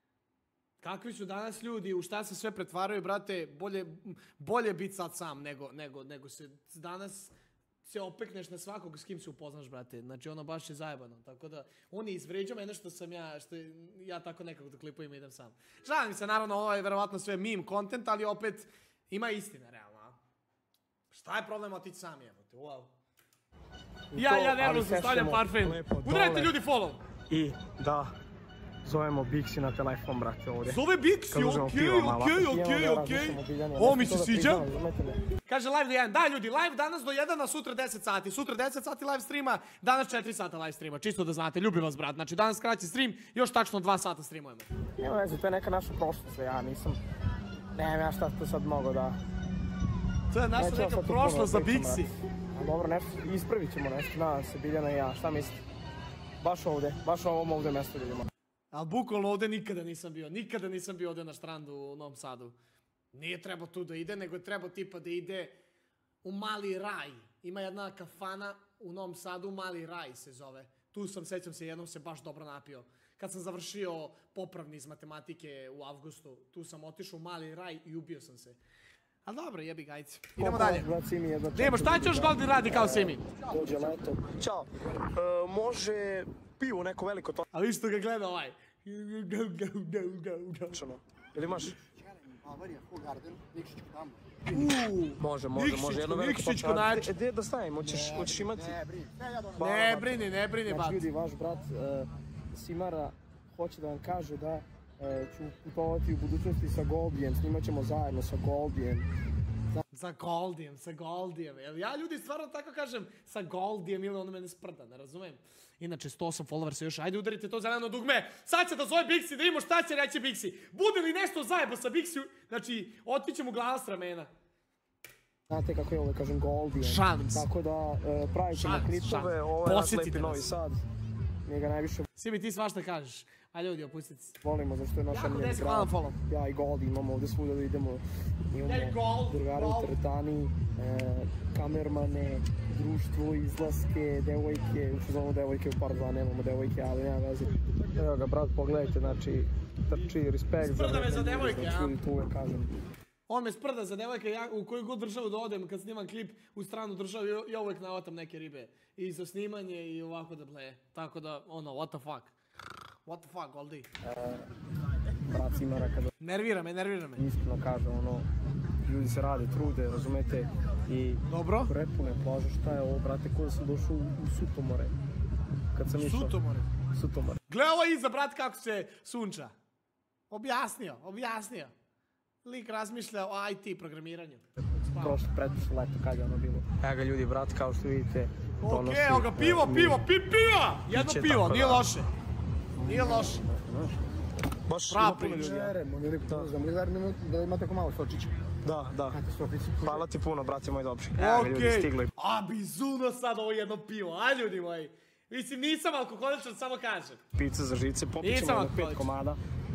Kakvi su danas ljudi, u šta se sve pretvaraju, brate, bolje, bolje biti sad sam nego, nego, nego se danas se opekneš na svakog s kim se upoznaš, brate. Znači, ono baš je zajebano. Tako da, oni izvređaju mene što sam ja, što ja tako nekako da klipujem i idem sam. Žalim se, naravno, ovo je verovatno sve meme content, ali opet ima istina, realno. A? Šta je problem otići sam, jebote, wow. Ja, ja nervozno stavljam parfem. Udarajte ljudi follow. I da zovemo Bixi na telefon, brate, ovdje. Zove Bixi, okej, okej, okej, okej. Ovo mi se sviđa. Kaže live do jedan, da ljudi, live danas do jedan, a sutra deset sati. Sutra deset sati live streama, danas četiri sata live streama. Čisto da znate, ljubim vas, brat. Znači danas kraći stream, još tačno dva sata streamujemo. Nema veze, to je neka naša prošlost, ja nisam... Nemam ja šta to sad mogo da... To je naša neka prošlost za Bixi. A dobro, nešto, ispravit ćemo nešto, nadam se, Biljana i ja, šta mislite? Baš ovdje, baš na ovom ovdje mjestu vidimo. Ali bukvalno ovdje nikada nisam bio, nikada nisam bio ovdje na štrandu u Novom Sadu. Nije trebao tu da ide, nego je trebao tipa da ide u Mali raj. Ima jedna kafana u Novom Sadu, Mali raj se zove. Tu sam, sećam se, jednom se baš dobro napio. Kad sam završio popravni iz matematike u avgustu, tu sam otišao u Mali raj i ubio sam se. Ali dobro, jebi gajci. Idemo dalje. Nemo, šta će još Goldi radi kao Simi? Dođe leto. Ćao. Može pivo neko veliko to... A vi što ga gleda ovaj. Go, go, go, go, go. Ili imaš? Avarija, Full Garden, Nikšićku tamo. Može, može, može. Jedno veliko Nikšićko naći. Gdje da stavim? Hoćeš imati? Ne brini. Ne brini, ne brini, bat. Znači ljudi, vaš brat Simara hoće da vam kaže da ću putovati u budućnosti sa Goldijem, snimat ćemo zajedno sa Goldijem. Sa Goldijem, sa Goldijem. Ja ljudi stvarno tako kažem sa Goldijem ili ono mene sprda, ne razumem. Inače sto osam followersa još, ajde udarite to zeleno dugme. Sad će da zove Bixi, da vidimo šta će reći Bixi. Bude li nešto zajebo sa Bixi, znači otpiće mu glava s ramena. Znate kako je ovo, kažem Goldijem. Šans. Tako da pravit ćemo klipove, ovo je naš lepi Novi Sad. Nije ga najviše... Svi ti svašta kažeš. A ljudi, opustite se. Volimo, zašto je naša mnjeni grad. Ja i Goldi imamo ovdje svuda da idemo. Imamo drugare u teretani, kamermane, društvo, izlaske, devojke. Uče zovemo devojke u par dva, nemamo devojke, ali nema veze. Evo ga, brat, pogledajte, znači, trči, respekt za me za devojke, a? Znači, tu uvek kažem. On me sprda za devojke, ja u koju god državu da odem, kad snimam klip u stranu državu, ja uvek navatam neke ribe. I za snimanje i ovako da bleje. Tako da, ono, what the fuck. What the fuck, Goldi? Brat Simara kada... Nervira me, nervira me. Iskreno kaže, ono, ljudi se rade, trude, razumete, i... Dobro. Prepune plaže, šta je ovo, brate, ko da sam došao u Sutomore. Kad sam išao... Sutomore? Sutomore. Gle ovo iza, brat, kako se sunča. Objasnio, objasnio. Lik razmišlja o I T programiranju. Prošlo, pretprošlo leto, kad je ono bilo. Evo ga ljudi, brat, kao što vidite, donosi... Okej, evo ga, pivo, pivo, pi, piva! Jedno pivo, nije loše. Nije loše. Baš Prava ima puno priča. ljudi. Da imate ako malo sočića. Da, da. Hvala ti puno, brate moji dobri. Okej. A bizuno sad ovo jedno pivo, a ljudi moji. Mislim, nisam alkoholičan, samo kažem. Pizza za žice, popit ćemo na pet komada.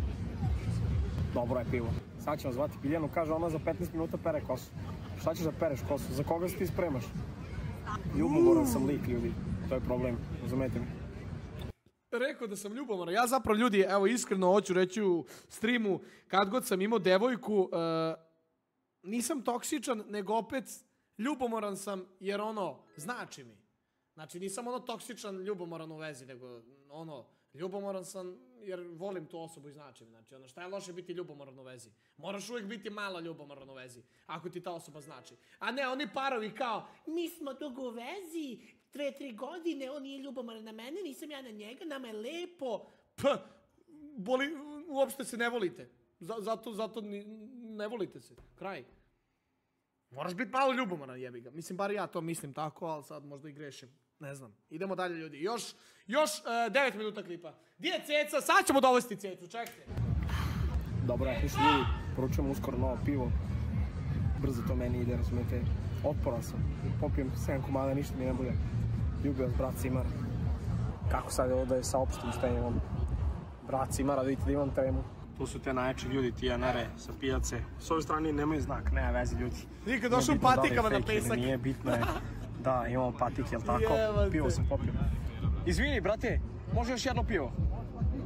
Dobro je pivo. Sad ćemo zvati Biljanu, kaže ona za petnaest minuta pere kosu. Šta ćeš da pereš kosu? Za koga se ti spremaš? Ljubomoran sam lik, ljudi. To je problem, razumete mi. Rekao da sam ljubomoran. Ja zapravo, ljudi, evo iskreno hoću reći u streamu, kad god sam imao devojku, uh, nisam toksičan, nego opet ljubomoran sam jer ono, znači mi. Znači nisam ono toksičan, ljubomoran u vezi, nego ono, ljubomoran sam jer volim tu osobu i znači mi. Znači ono, šta je loše biti ljubomoran u vezi? Moraš uvijek biti malo ljubomoran u vezi, ako ti ta osoba znači. A ne, oni parovi kao, mi smo dugo u vezi, dve, tri godine, on nije ljubomoran na mene, nisam ja na njega, nama je lepo. P, boli, uopšte se ne volite. Zato, zato ne volite se. Kraj. Moraš biti malo ljubomoran, jebi ga. Mislim, bar ja to mislim tako, ali sad možda i grešim. Ne znam. Idemo dalje, ljudi. Još, još uh, devet minuta klipa. Gdje je Ceca? Sad ćemo dovesti Cecu, čekajte. Dobro, ja pišu ljudi, poručujem uskoro novo pivo. Brzo to meni ide, razumijete. Otporan sam. Popijem sedam komada, ništa mi ne bude. Ljubio vas, brat Simara. Kako sad je ovo da je saopštim šta imam? Brat Simara, vidite da imam tremu. Tu su te najjači ljudi, ti janare sa pijace. S ove strane nemaju znak, nema veze ljudi. Nikad došao patikama na pesak. Nije bitno je. Da, imamo patike, jel tako? Pivo sam popio. Izvini, brate, može još jedno pivo?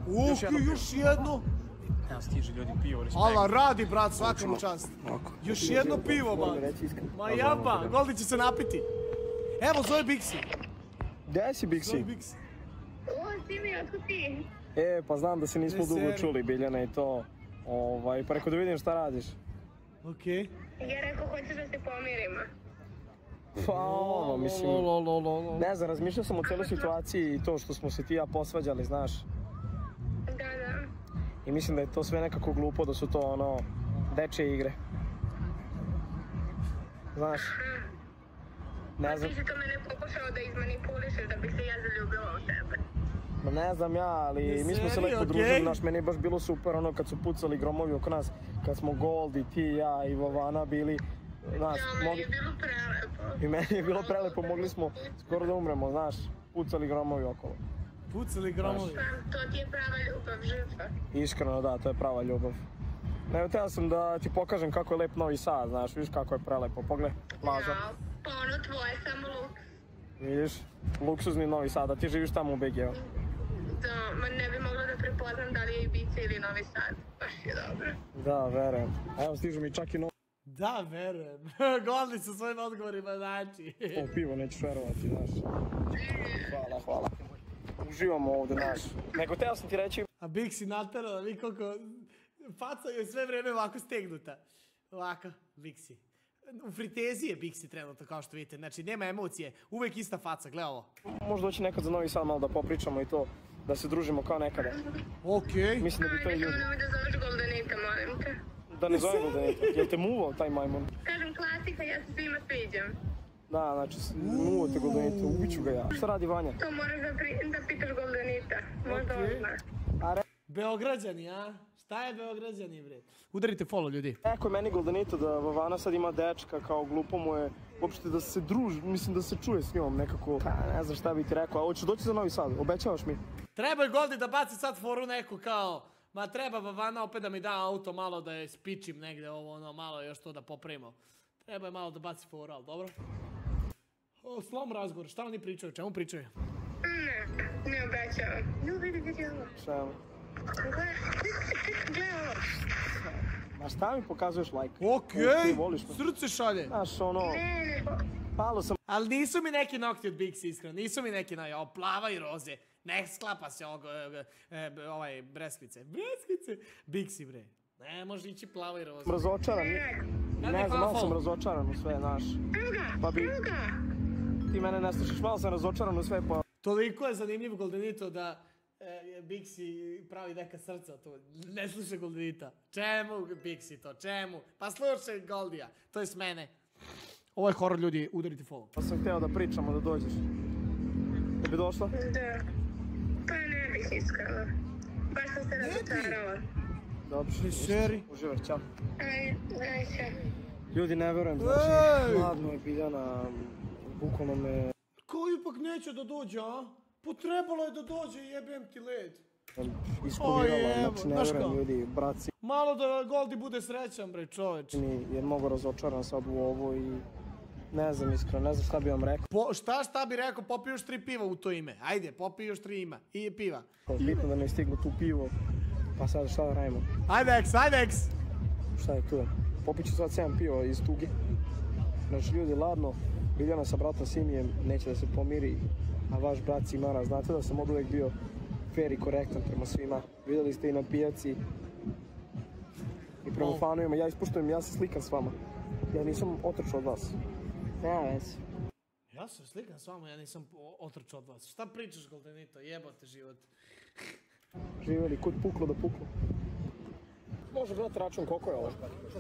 Uf, još jedno. Evo stiže ljudi pivo, respekt. Ala, radi, brat, svaka mu čast. Još jedno pivo, brat. Ma jaba, Goldi će se napiti. Evo, zove Bixi. Gdje si, Bixi? Zove Bixi. O, Simi, otkud ti? E, pa znam da se nismo dugo Veseli. čuli, Biljana, i to. Ovaj, pa rekao da vidim šta radiš. Okej. Ja rekao, hoćeš da se pomirimo. Pa ono, mislim, Lo, lo, lo, lo, lo. ne znam, razmišljao sam o cijeloj situaciji i to što smo se ti i ja posvađali, znaš. Da, da. I mislim da je to sve nekako glupo, da su to ono, dečje igre. Znaš, ne znam, Ti si to mene pokušao da izmanipulišeš da bih se ja zaljubila u tebe. ma ne znam ja, ali mi smo se Seriji, lepo okej. družili, znaš, meni je baš bilo super ono kad su pucali gromovi oko nas, kad smo Goldi, ti, ja i Vovana bili, znaš, Da, meni mogli, je bilo prelepo. i meni je bilo prelepo, mogli smo skoro da umremo, znaš, pucali gromovi okolo. Pucali gromovi. Pa, to ti je prava ljubav, žrtva. Iskreno da, to je prava ljubav. Ne, htio sam da ti pokažem kako je lep Novi Sad, znaš, vidiš kako je prelepo, pogledaj, plaža. Ja, pa ono tvoje, samo luks. Vidiš, luksuzni Novi Sad, a ti živiš tamo u B G-u. Da, ma ne bi mogla da prepoznam da li je Ibiza ili Novi Sad. Baš je dobro. Da, verujem. Evo stižu mi čak i novo Da, verujem. Goldi sa svojim odgovorima, znači. pivo, nećeš verovati, znaš. Hvala, hvala. Uživamo ovdje, znaš. Nego teo sam ti reći, A Bixi naterala, vi koliko... Faca je sve vreme ovako stegnuta. Ovako, Bixi. U fritezi je Bixi trenutno, kao što vidite. Znači, nema emocije. Uvijek ista faca, gledaj ovo. možda doći nekad za Novi Sad malo da popričamo i to, da se družimo kao nekada. Okej. Mislim da bi to i Ajde, ljudi. samo nemoj da zoveš Goldenita, molim te. Da ne zovem Goldenita. Jel te muvao taj majmun? Kažem klasika, ja se svima sviđam. Da, znači, muvao te Goldenita, ubiću ga ja. Šta radi Vanja? To moraš da, pri, da pitaš Goldenita. Možda Okej. on zna. A re... Beograđani, a? Šta je Beograđani, bre? Udarite follow, ljudi. Rekao je meni Goldenito da Vovana sad ima dečka, kao glupo mu je, uopšte da se druži, mislim da se čuje s njom nekako, pa ne znam šta bi ti rekao, a hoćeš doći za Novi Sad, obećavaš mi? Treba je Goldi da baci sad foru neku kao... Ma treba Vavana opet da mi da auto malo da je spičim negdje ovo ono malo još to da popravimo. Treba je malo da baci foru, ali dobro. O, slom razgovor, šta oni pričaju, čemu pričaju? Ne, ne obećavam. No, vidi, vidi ovo. Šta je ono? Gledaj, gledaj ovo. Ma šta mi pokazuješ like? Okej, Ti voliš me. srce šalje. Znaš, ono, Ne, ne. malo sam Ali nisu mi neki nokti od Bixi, iskreno, nisu mi neki naj, o, plava i roze. Ne sklapa se ovog, e, e, ovaj, breskvice. Breskvice? Bixi, bre. Ne može ići plava i roze. razočaran, Ne, ne znam, malo sam hvala. razočaran u sve, znaš. Evo ga, Pa bi- evo ga. Ti mene ne slušaš, malo sam razočaran u sve, pa... Toliko je zanimljiv Goldenito da e, Bixi pravi neka srca tu. Ne slušaj Goldenita. Čemu Bixi to? Čemu? Pa slušaj Goldija. To je s mene. Ovo je horor, ljudi, udarite follow. Pa sam hteo da pričamo, da dođeš. Da bi došla? Da. Pa ne bih iskreno. Baš sam se razočarala. Dobro. Seri. Uživaj, čao. Aj, aj se. Ljudi, ne verujem, znači, Ej! hladno je Biljana, bukvalno me... Ko ipak neće da dođe, a? Potrebalo je da dođe, jebem ti led. iskuvirala, Oj, evo, znači ne znaš verujem kao? ljudi, brat Malo da Goldi bude srećan, bre, čoveč. mi je mnogo razočaran sad u ovo i ne znam iskreno, ne znam šta bi vam rekao. Po, šta šta bi rekao, popij još tri piva u to ime. Ajde, popij još tri ima. I piva. Bitno da ne je stiglo tu pivo, pa sad šta da radimo? Ajde, X, ajde, X. Šta je tu? Popit ću sad sedam piva iz tuge. Znači ljudi, ladno, Biljana sa bratom Simijem neće da se pomiri, a vaš brat Simara, znate da sam od uvek bio fair i korektan prema svima. Vidjeli ste i na pijaci i prema Oh. fanovima, ja ispuštujem, ja se slikam s vama. Ja nisam otrčao od vas. Nema veze. Ja se slikam s vama, ja nisam o- otrčao od vas. Šta pričaš, Goldenito? Jebote život. Živjeli, kud puklo da puklo. Može gledati račun, koliko je ovo?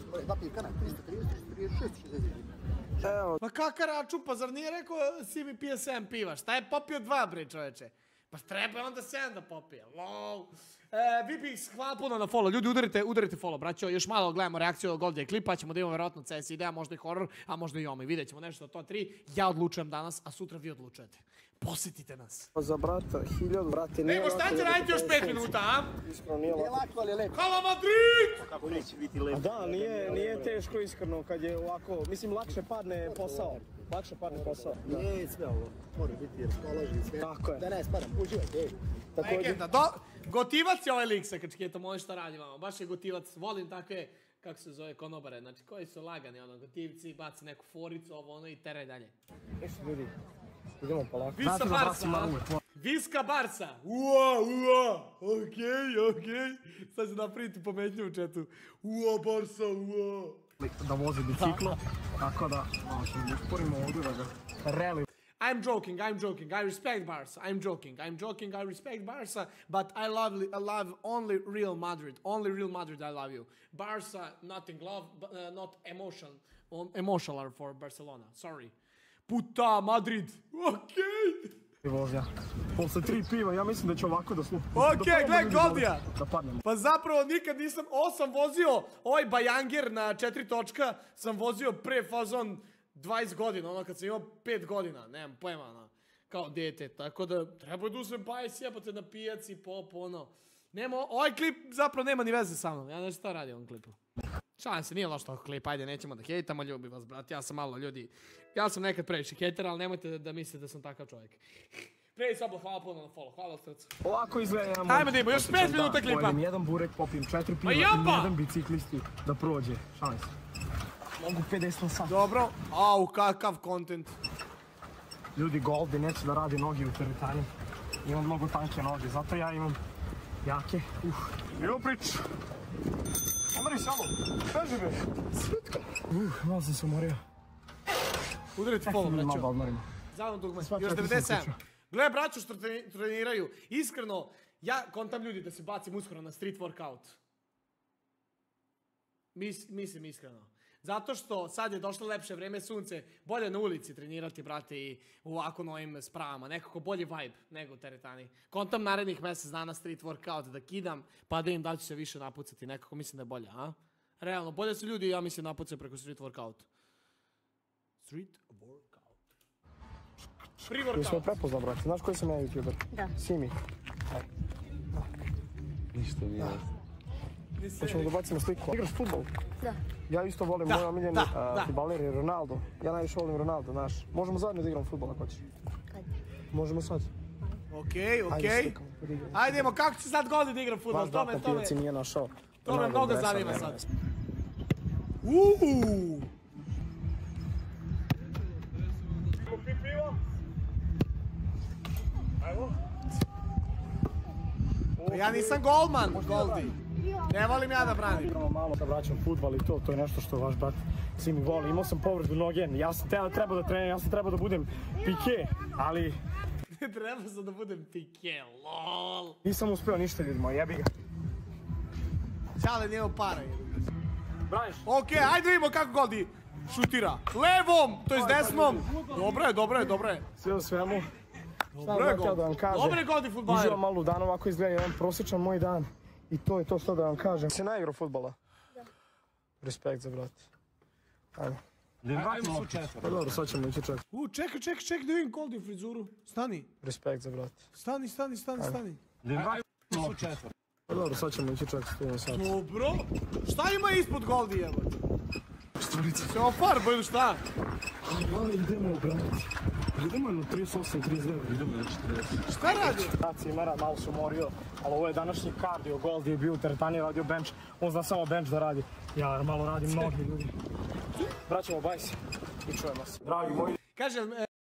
Evo, Ma kakav račun, pa zar nije rekao si mi pije sedam piva? Šta je popio dva, bre, čoveče? Pa treba onda sedam da popije, lol. E, vi bih hvala puno na follow, ljudi udarite, udarite follow, braćo, još malo gledamo reakciju od Goldija klipa, ćemo da imamo vjerojatno C S ideja, možda i horror, a možda i omi, vidjet ćemo nešto od to tri, ja odlučujem danas, a sutra vi odlučujete. Posjetite nas. za brata, hiljadu, brate, nije Nego šta lako će da raditi još kupuješ pet sunce. minuta, a? Iskreno, nije lako. Lako, ali je lepo. Halo Madrid! A da, nije, nije teško iskreno kad je ovako, mislim lakše padne posao. Lakše padne posao. Nije sve ovo. Mora biti raspoložen sve. Tako je. Da ne spadam, uživajte. ej. Također, Legenda, do, Gotivac je ovaj lik sa kačketom, on šta radi vamo. Baš je gotivac, volim takve, kako se zove, konobare. Znači, koji su lagani, ono, gotivci, baci neku foricu, ovo, ono i teraj dalje. Ešte ljudi, idemo polako. Visa Barsa, a? Viska Barsa. Ua, ua, okej, okej. Sad ću napraviti pometnju u četu. Ua, Barsa, ua. Da vozi biciklo, tako da, malo ćemo da usporimo ovdje da ga reli. I'm joking, I'm joking, I respect Barca, I'm joking, I'm joking, I respect Barca, but I love, I love only Real Madrid, only Real Madrid I love you. Barca, nothing love, but, uh, not emotion, um, emotional for Barcelona, sorry. Puta, Madrid, okej. Vozja. Posle tri piva, ja mislim da će ovako da slupa. Okej, gledaj Goldija. Da padnemo. Pa zapravo nikad nisam, ovo sam vozio, ovaj Bajanger na četiri točka sam vozio pre fazon dvadeset godina, ono kad sam imao pet godina, nemam pojma, ono, kao dete, tako da treba da uzmem bajs, jebate na pijaci, pop, ono. Nema, ovaj klip zapravo nema ni veze sa mnom, ja ne znam šta radi u ovom klipu. Šalim se, nije loš toko klip, ajde, nećemo da hejtamo, ljubi vas, brat, ja sam malo ljudi, ja sam nekad previše hejter, ali nemojte da mislite da sam takav čovjek. Prije sobla, hvala puno na follow, hvala od srca. Ovako izgleda. Ajme da ima, još pet minuta klipa. Pojedem jedan burek, popijem četiri piva i jedan biciklisti da prođe, šalim se. Mogu pedeset na sat. Dobro, au, kakav kontent. Ljudi, Goldi neće da radi noge u teretani. Imam mnogo tanke noge, zato ja imam jake. Uh, evo priču. Omeri samo, beži be. Svitka. Uh, malo sam se umorio. Udarite follow, braćo. Malo da odmorimo. Zavno dugme, još devedeset sedam. Gle, braćo što treniraju. Iskreno, ja kontam ljudi da se bacim uskoro na street workout. Mis, mislim iskreno. Zato što sad je došlo lepše vreme, sunce, bolje na ulici trenirati, brate, i u ovako novim spravama. Nekako bolji vibe nego u teretani. Kontam narednih mjesec dana street workout da kidam, pa da im da ću se više napucati. Nekako mislim da je bolje, a? Realno, bolje su ljudi, ja mislim, napucaju preko street workout. Street workout. Free workout. Jesi me prepoznao, brate? Znaš koji sam ja youtuber? Da. Simi. Ništa nije. Hoćemo da bacimo sliku. Igraš futbol? Da. Ja isto volim, moj omiljeni futbaler je Ronaldo. Ja najviše volim Ronaldo, znaš. Možemo zajedno da igramo futbol ako hoćeš. Kad? Možemo sad. Okej, okej. Ajde, idemo, kako će sad Goldi da igra futbol? Baš da, po pijaci nije našao. To me mnogo zanima sad. Uuuu! Ja nisam golman, Goldi. Ne volim ja da branim. Malo da vraćam futbal i to, to je nešto što vaš brat Simi voli. Imao sam povredu noge, ja sam trebao da treniram, ja sam trebao da budem Pike, ali... Trebao sam da budem Pike, lol. Nisam uspeo ništa, ljudi moji, jebi ga. Čale, nije para. Braniš? Okej, ajde vidimo kako Goldi šutira. Levom, to je s desnom. Dobro je, dobro je, dobro je. Sve u svemu. Dobro je Goldi. Dobro je Goldi futbaler. Uživam malo u danu, ovako izgleda jedan prosječan moj dan. I to je to što da vam kažem. Si naigrao futbola? Da. Respekt za brat. Ajmo. Ajmo četvrlo. Pa dobro, sad ćemo ići četvrlo. U, čekaj, čekaj, čekaj da vidim Goldi u frizuru. Stani. Respekt za brat. Stani, stani, stani, stani. Ajmo četvrlo. Pa dobro, sad ćemo ići četvrlo. Dobro. Šta ima ispod Goldi, jebote? Se ofarbo ili šta? Ali idemo, brat. Idemo na trideset osam trideset devet, idemo na četrdeset. Šta radi? Brat Cimera, malo se umorio, ali ovo je današnji kardio, Goldi je bio u teretani, radio bench, on zna samo bench da radi. Ja malo radim noge, ljudi. Braćemo bajs i čujemo se. Dragi moji. Kažem, e,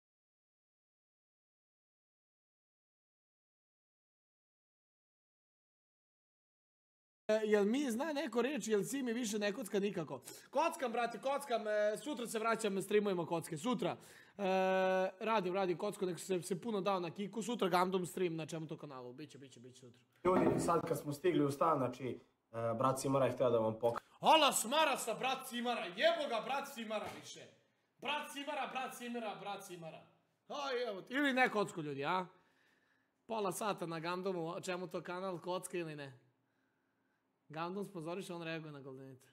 jel mi zna neko reći, jel Simi više ne kocka nikako? Kockam, brate, kockam, e, sutra se vraćam, streamujemo kocke, sutra. E, radim, radim kocku, nek se, se puno dao na kiku, sutra Gamdom stream na čemu to kanalu, biće, biće, biće sutra. Ljudi, sad kad smo stigli u stan, znači, e, brat Cimara je htio da vam pokaže. Ala smara sa brat Cimara, jebo ga brat Cimara više. Brat Cimara, brat Cimara, brat Cimara. Aj, evo, ili ne kocku ljudi, a? Pola sata na Gamdomu, čemu to kanal, kocka ili ne? Gamdom spozoriš, on reaguje na Goldenite.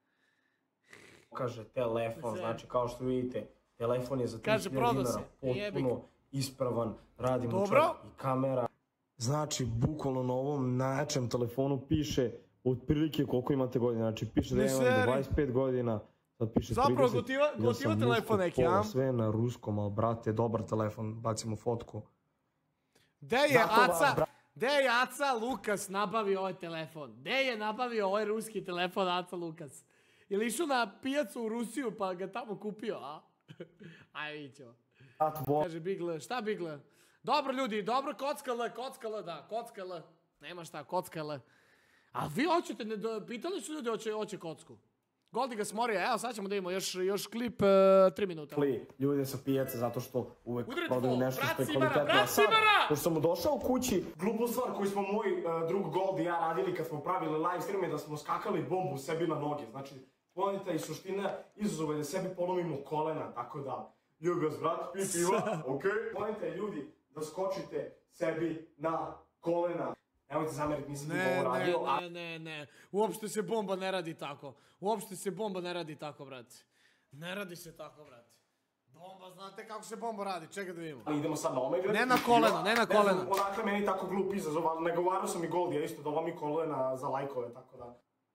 Kaže telefon, znači kao što vidite, telefon je za trideset hiljada dinara, potpuno ispravan, radi mu čak i kamera. Znači, bukvalno na ovom najjačem telefonu piše otprilike koliko imate godina, znači piše da imam dvadeset pet godina, sad piše trideset. Zapravo gotiva, gotiva telefon neki, a? Sve na ruskom, ali brate, dobar telefon, bacimo fotku. Gde je Aca, Gde je Aca Lukas nabavio ovaj telefon? Gde je nabavio ovaj ruski telefon Aca Lukas? Je li išao na pijacu u Rusiju pa ga tamo kupio, a? Aj, vidit ćemo. Kaže Big L, šta Big L? Dobro ljudi, dobro, kocka L, kocka L, da, kocka L. Nema šta, kocka L. A vi hoćete, ne, pitali su ljudi hoće, hoće kocku. Goldi ga smorio, evo sad ćemo da imamo još, još klip, uh, tri minuta. Ljude sa pijace zato što uvek Udarite prodaju fol, nešto brat što je Simara, kvalitetno. brat A sad, Simara! pošto sam mu došao kući, glupu stvar koju smo moj uh, drug Gold i ja radili kad smo pravili live stream je da smo skakali bombu sebi na noge. Znači, poenta i suština izazova je da sebi polomimo kolena, tako da, ljubi vas brat, pi piva, okej. Poenta je ljudi da skočite sebi na kolena. Nemojte zameriti, nisam ti ovo radio. Ne, ne, ne, ne, uopšte se bomba ne radi tako. Uopšte se bomba ne radi tako, brate. Ne radi se tako, brate. Bomba, znate kako se bomba radi, čekaj da vidimo. Idemo sad na Omega. Ne na kolena, ne na kolena. Ne znam, odakle meni tako glup izazov, ali nagovarao sam i Gold, ja isto da lomi kolena za lajkove, tako da.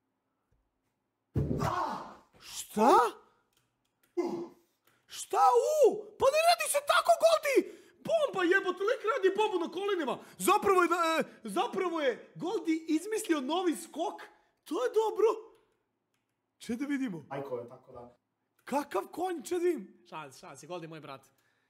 Šta? Šta u? Pa ne radi se tako, Goldi! Bomba jebote, lik radi bombu na kolenima. Zapravo je, e, zapravo je Goldi izmislio novi skok. To je dobro. Če da vidimo? Lajkove, tako da. Kakav konj, če da vidim? Šalim se, šalim se, Goldi moj brat.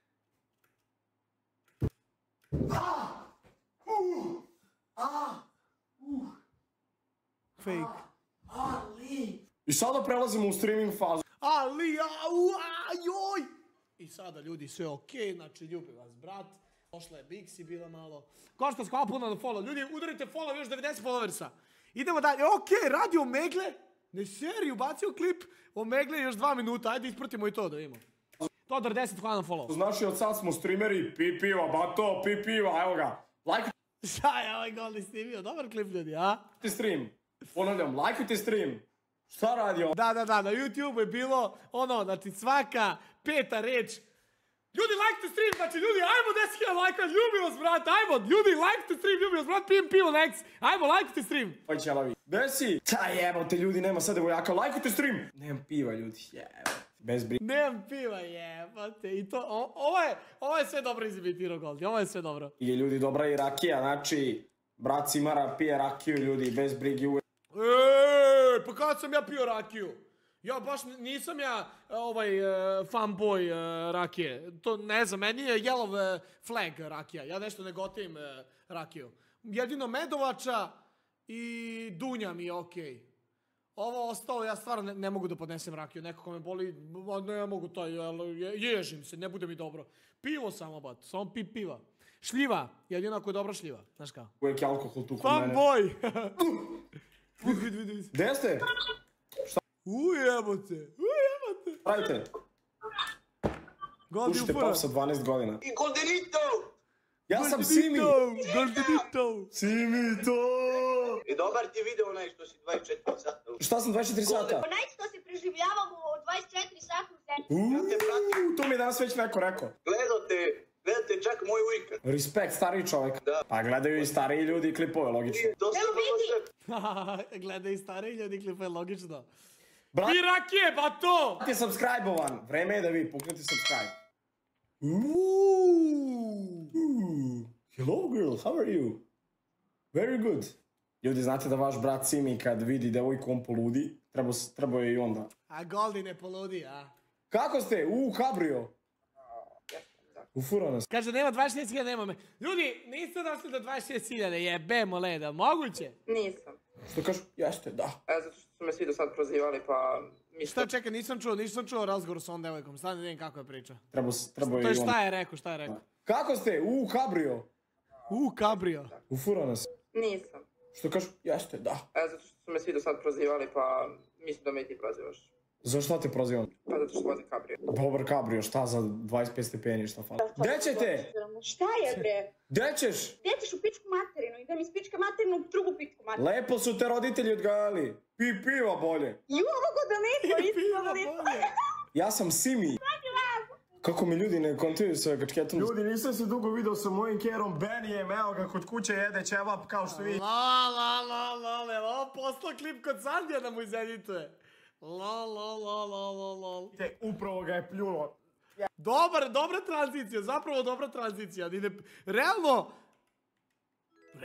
Fake. I sada prelazimo u streaming fazu. Ali, au, ajoj! I sada ljudi sve okej, znači ljubi vas brat. Došla je Bixi, bila malo. Košta skvala puno na follow. Ljudi, udarite follow, još devedeset followersa. Idemo dalje, okej, radi Omegle. Ne seri, ubacio klip Omegle još dva minuta. Ajde ispratimo i to da vidimo. Todor deset, hvala na follow. Znači od sad smo streameri, pi piva, bato, pi piva, evo ga. Lajkujte Šta je ovaj Goldi snimio? Dobar klip ljudi, a? stream. Ponavljam, lajkujte stream. Šta radi on? Da, da, da, na YouTube je bilo ono, znači svaka peta reč. Ljudi, lajkite stream, znači ljudi, ajmo deset hiljada lajka, ljubi vas brat, ajmo, ljudi, lajkite stream, ljubi vas brat, pijem pivo next, ajmo, lajkite stream. Oj ćelavi. Gde si? Ta jebote ljudi, nema sad devojaka, lajkujte stream. Nemam piva ljudi, jebote. Bez bri... Nemam piva, jebote, i to, o, ovo je, ovo je sve dobro izimitirao Goldi, ovo je sve dobro. I ljudi, dobra i rakija, znači, brat Simara pije rakiju ljudi, bez brigi uvek. Eee, pa kada sam ja pio rakiju? Ja baš nisam ja ovaj uh, fanboy uh, rakije. To ne znam, meni je Yellow uh, Flag rakija. Ja nešto ne gotivim uh, rakiju. Jedino Medovača i Dunja mi je okej. Okay. Ovo ostalo, ja stvarno ne, ne mogu da podnesem rakiju. Neko ko me boli, ne mogu to, je, ježim se, ne bude mi dobro. Pivo samo, bat, samo pi piva. Šljiva, jedino ako je dobra šljiva, znaš kao. Uvijek je alkohol tu kod mene. Fanboy! Vidi, vidi, vidi, vidi. Gde ste? Ujebote, ujebote. Pravite? Goldi Pušite ufora. pop sa dvanaest godina. I Goldenito! Ja sam Simi! Goldenito! Simito! I dobar ti video onaj što si dvadeset četiri sata. Šta sam dvadeset četiri sata? Onaj što se preživljavam u dvadeset četiri sata u zemlji. Uuuu, to mi je danas već neko rekao. Gledate, gledate čak moj weekend. Respekt, stariji čovjek. Da. Pa gledaju i stariji ljudi klipove, logično. Dosta Evo vrlo vidi. sve. Gledaj i stari ljudi klipe, logično. Brat I rakije, ba to! je subscribe-ovan. Vreme je da vi puknete subscribe. Uuuu. Hello girl, how are you? Very good. Ljudi, znate da vaš brat Simi kad vidi devojku on poludi, treba, treba je i onda. A Goldi ne poludi, a? Kako ste? Uuu, kabrio. Ufura nas. Kaže, nema dvadeset šest hiljada, nema me. Ljudi, niste došli do dvadeset šest hiljada, jebemo leda, moguće? Nisam. Što kažu? Jeste, da. E, zato što su me svi do sad prozivali, pa... Šta, čekaj, nisam čuo, nisam čuo razgovor s ovom devojkom, stani da vidim kako je priča. Treba, treba To je je i onda. šta je rekao, šta je rekao? Kako ste? Uuu, kabrio. U, kabrio. Ufura nas. Nisam. Što kažu? Jeste, da. E, zato što su me svi do sad prozivali, pa mislim da me i ti prozivaš. Zašto te prozivam? Pa zato što vozi kabrio. Dobar kabrio, šta za dvadeset pet stepeni, šta fali? Gde ćete? Šta je bre? Gde ćeš? Gdje ćeš u pičku materinu? Idem iz pička materinu u drugu pičku materinu. Lepo su te roditelji odgajali. Pi piva bolje. Ju, ovo Goldenito, isto Goldenito. Ja sam Simi. Kako mi ljudi ne kontuju svoje kačketom. Ljudi, nisam se dugo video sa mojim kerom Benijem, evo ga kod kuće jede ćevap kao što vi. La, la, la, la, la, ovo poslao klip kod Sandija da mu izedituje. La, la, la, la, la, la. Upravo ga je pljuno. Dobar, dobra tranzicija, zapravo dobra tranzicija. Realno,